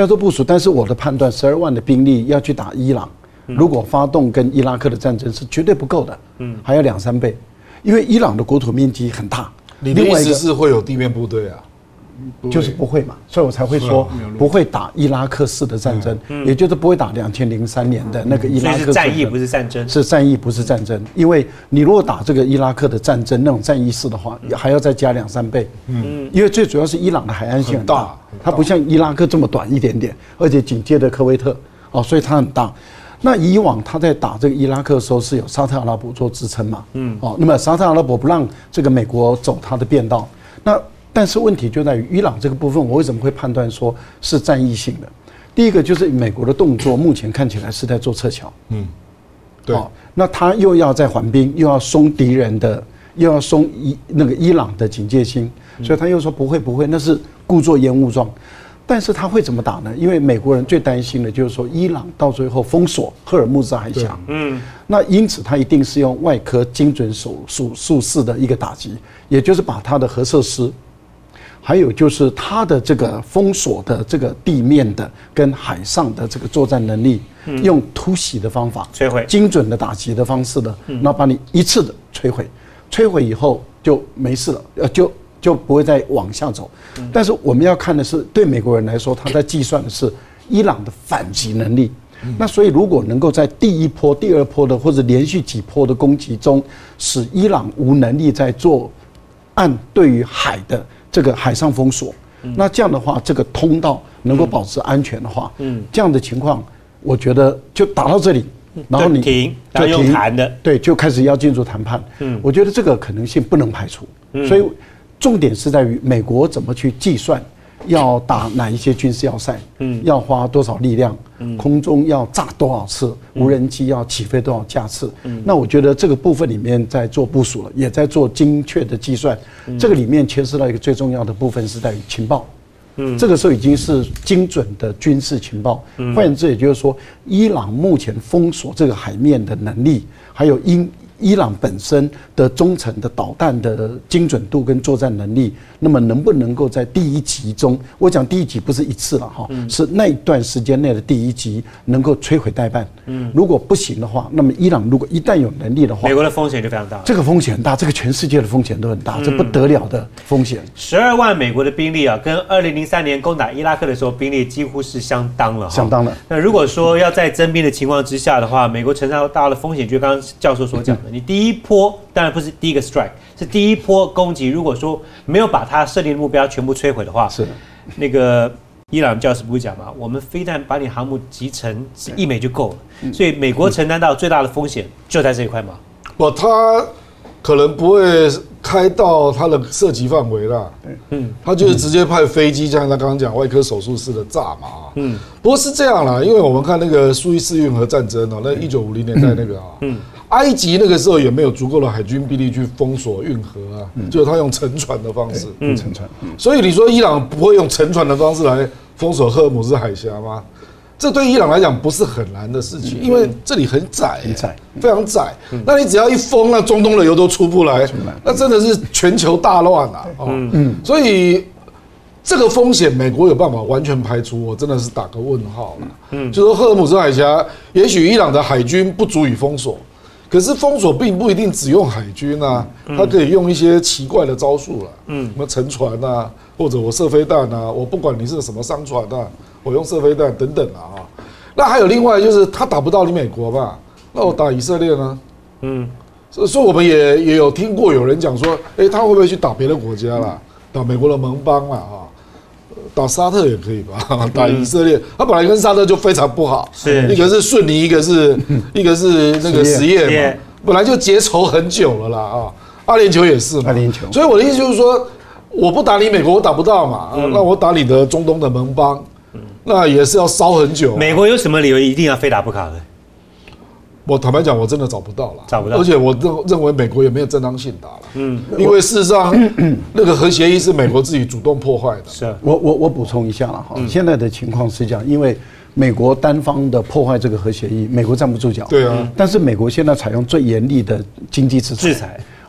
在做部署。但是我的判断，十二万的兵力要去打伊朗，如果发动跟伊拉克的战争是绝对不够的，嗯，还要两三倍，因为伊朗的国土面积很大。 你的意思是会有地面部队啊？ 就是不会嘛，所以我才会说不会打伊拉克式的战争，也就是不会打两千零三年的那个伊拉克。 所以是战役不是战争， 是战役不是战争。因为你如果打这个伊拉克的战争那种战役式的话，还要再加两三倍。嗯，因为最主要是伊朗的海岸线很大，它不像伊拉克这么短一点点，而且紧接着科威特，哦，所以它很大。那以往他在打这个伊拉克的时候是有沙特阿拉伯做支撑嘛，嗯，哦，那么沙特阿拉伯不让这个美国走他的便道，那。但是问题就在于伊朗这个部分，我为什么会判断说是战役性的？第一个就是美国的动作，目前看起来是在做撤侨，嗯，对，哦，那他又要在缓兵，又要松敌人的，又要松伊那个伊朗的警戒心，所以他又说不会不会，那是故作烟雾状。但是他会怎么打呢？因为美国人最担心的就是说，伊朗到最后封锁赫尔木兹海峡，嗯，那因此他一定是用外科精准手术术式的一个打击，也就是把他的核设施。还有就是它的这个封锁的这个地面的跟海上的这个作战能力，用突袭的方法摧毁， 精准的打击的方式的，然后把你一次的摧毁，摧毁以后就没事了，呃，就就不会再往下走。但是我们要看的是，对美国人来说，他在计算的是伊朗的反击能力。那所以如果能够在第一波、第二波的或者连续几波的攻击中，使伊朗无能力在做按对于海的这个海上封锁，那这样的话，这个通道能够保持安全的话，嗯，这样的情况，我觉得就打到这里，然后你停，然后用谈的， 对，就开始要进入谈判。嗯，我觉得这个可能性不能排除。嗯，所以重点是在于美国怎么去计算，要打哪一些军事要塞，嗯，要花多少力量，嗯，空中要炸多少次，无人机要起飞多少架次。嗯，那我觉得这个部分里面在做部署了，也在做精确的计算。这个里面牵涉到一个最重要的部分是在于情报，嗯，这个时候已经是精准的军事情报。嗯，换言之，也就是说，伊朗目前封锁这个海面的能力，还有因伊朗本身的中程的导弹的精准度跟作战能力，那么能不能够在第一集中，我讲第一集不是一次了哈，是那一段时间内的第一集能够摧毁代办。嗯，如果不行的话，那么伊朗如果一旦有能力的话， 美国的风险就非常大。 这个风险很大，这个全世界的风险都很大，这不得了的风险。 十二万美国的兵力啊，跟二零零三年攻打伊拉克的时候兵力几乎是相当了。 相当了。 那如果说要在增兵的情况之下的话，美国承受大的风险，就刚刚教授所讲的。你第一波当然不是第一个 strike， 是第一波攻击。如果说没有把它设定的目标全部摧毁的话， 是那个伊朗教授不会讲嘛？我们非但把你航母击沉一枚就够了，所以美国承担到最大的风险就在这一块嘛。 不，他可能不会开到他的射击范围啦。嗯，他就是直接派飞机，像他刚刚讲外科手术式的炸嘛。嗯，不过是这样啦，因为我们看那个苏伊士运河战争哦，那一九五零年代那个啊，嗯。埃及那个时候也没有足够的海军兵力去封锁运河啊，嗯、就是他用沉船的方式， 嗯，沉船。嗯、 所以你说伊朗不会用沉船的方式来封锁赫尔姆斯海峡吗？这对伊朗来讲不是很难的事情，嗯、因为这里很窄、欸， 很窄， 非常窄。嗯、那你只要一封，那中东的油都出不来，那真的是全球大乱啊！哦、嗯嗯，所以这个风险，美国有办法完全排除，我真的是打个问号了。嗯，就说赫尔姆斯海峡，也许伊朗的海军不足以封锁。可是封锁并不一定只用海军啊，它可以用一些奇怪的招数了，嗯，什么沉船啊，或者我射飞弹啊，我不管你是什么商船啊，我用射飞弹等等啊。那还有另外就是他打不到你美国吧？那我打以色列呢？嗯，所以所以我们也也有听过有人讲说，哎、欸，他会不会去打别的国家啦？打美国的盟邦啦啊？打沙特也可以吧，打以色列，他本来跟沙特就非常不好， 是一个是顺尼，一个是一个是那个什叶嘛，本来就结仇很久了啦啊。阿联酋也是嘛， 阿联酋。 所以我的意思就是说，我不打你美国，我打不到嘛，嗯、那我打你的中东的盟邦，那也是要烧很久、啊。 美国有什么理由一定要非打不可的？ 我坦白讲，我真的找不到了， 找不到。 而且我认认为美国也没有正当性打了，嗯，因为事实上那个核协议是美国自己主动破坏的。 是， 我我我补充一下了哈，嗯、现在的情况是这样，因为美国单方的破坏这个核协议，美国站不住脚。 对啊， 但是美国现在采用最严厉的经济制裁。 制裁。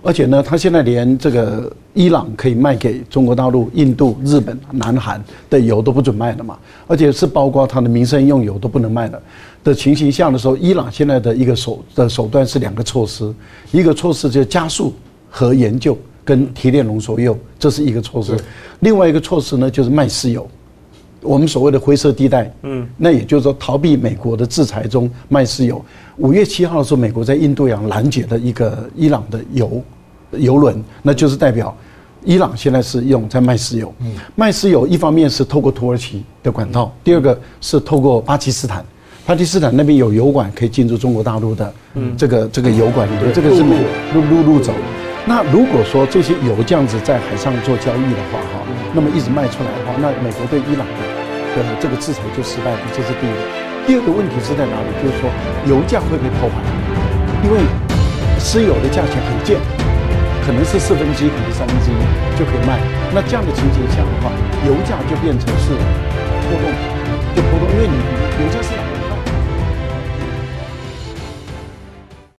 而且呢，它现在连这个伊朗可以卖给中国大陆、印度、日本、南韩的油都不准卖了嘛，而且是包括它的民生用油都不能卖了的情形下的时候，伊朗现在的一个手的手段是两个措施，一个措施就是加速核研究跟提炼浓缩铀，这是一个措施；另外一个措施呢，就是卖石油。我们所谓的灰色地带，嗯，那也就是说逃避美国的制裁中卖石油。五月七号的时候，美国在印度洋拦截了一个伊朗的油油轮，那就是代表伊朗现在是用在卖石油。嗯，卖石油一方面是透过土耳其的管道，第二个是透过巴基斯坦。巴基斯坦那边有油管可以进入中国大陆的，嗯，这个这个油管里面，这个是陆陆路走。那如果说这些油这样子在海上做交易的话，哈，那么一直卖出来的话，那美国对伊朗的的这个制裁就失败了，这是第一个。第二个问题是在哪里？就是说油价会被破坏，因为石油的价钱很贱，可能是四分之一，可能三分之一就可以卖。那这样的情形下的话，油价就变成是波动，就波动，因为你油价是。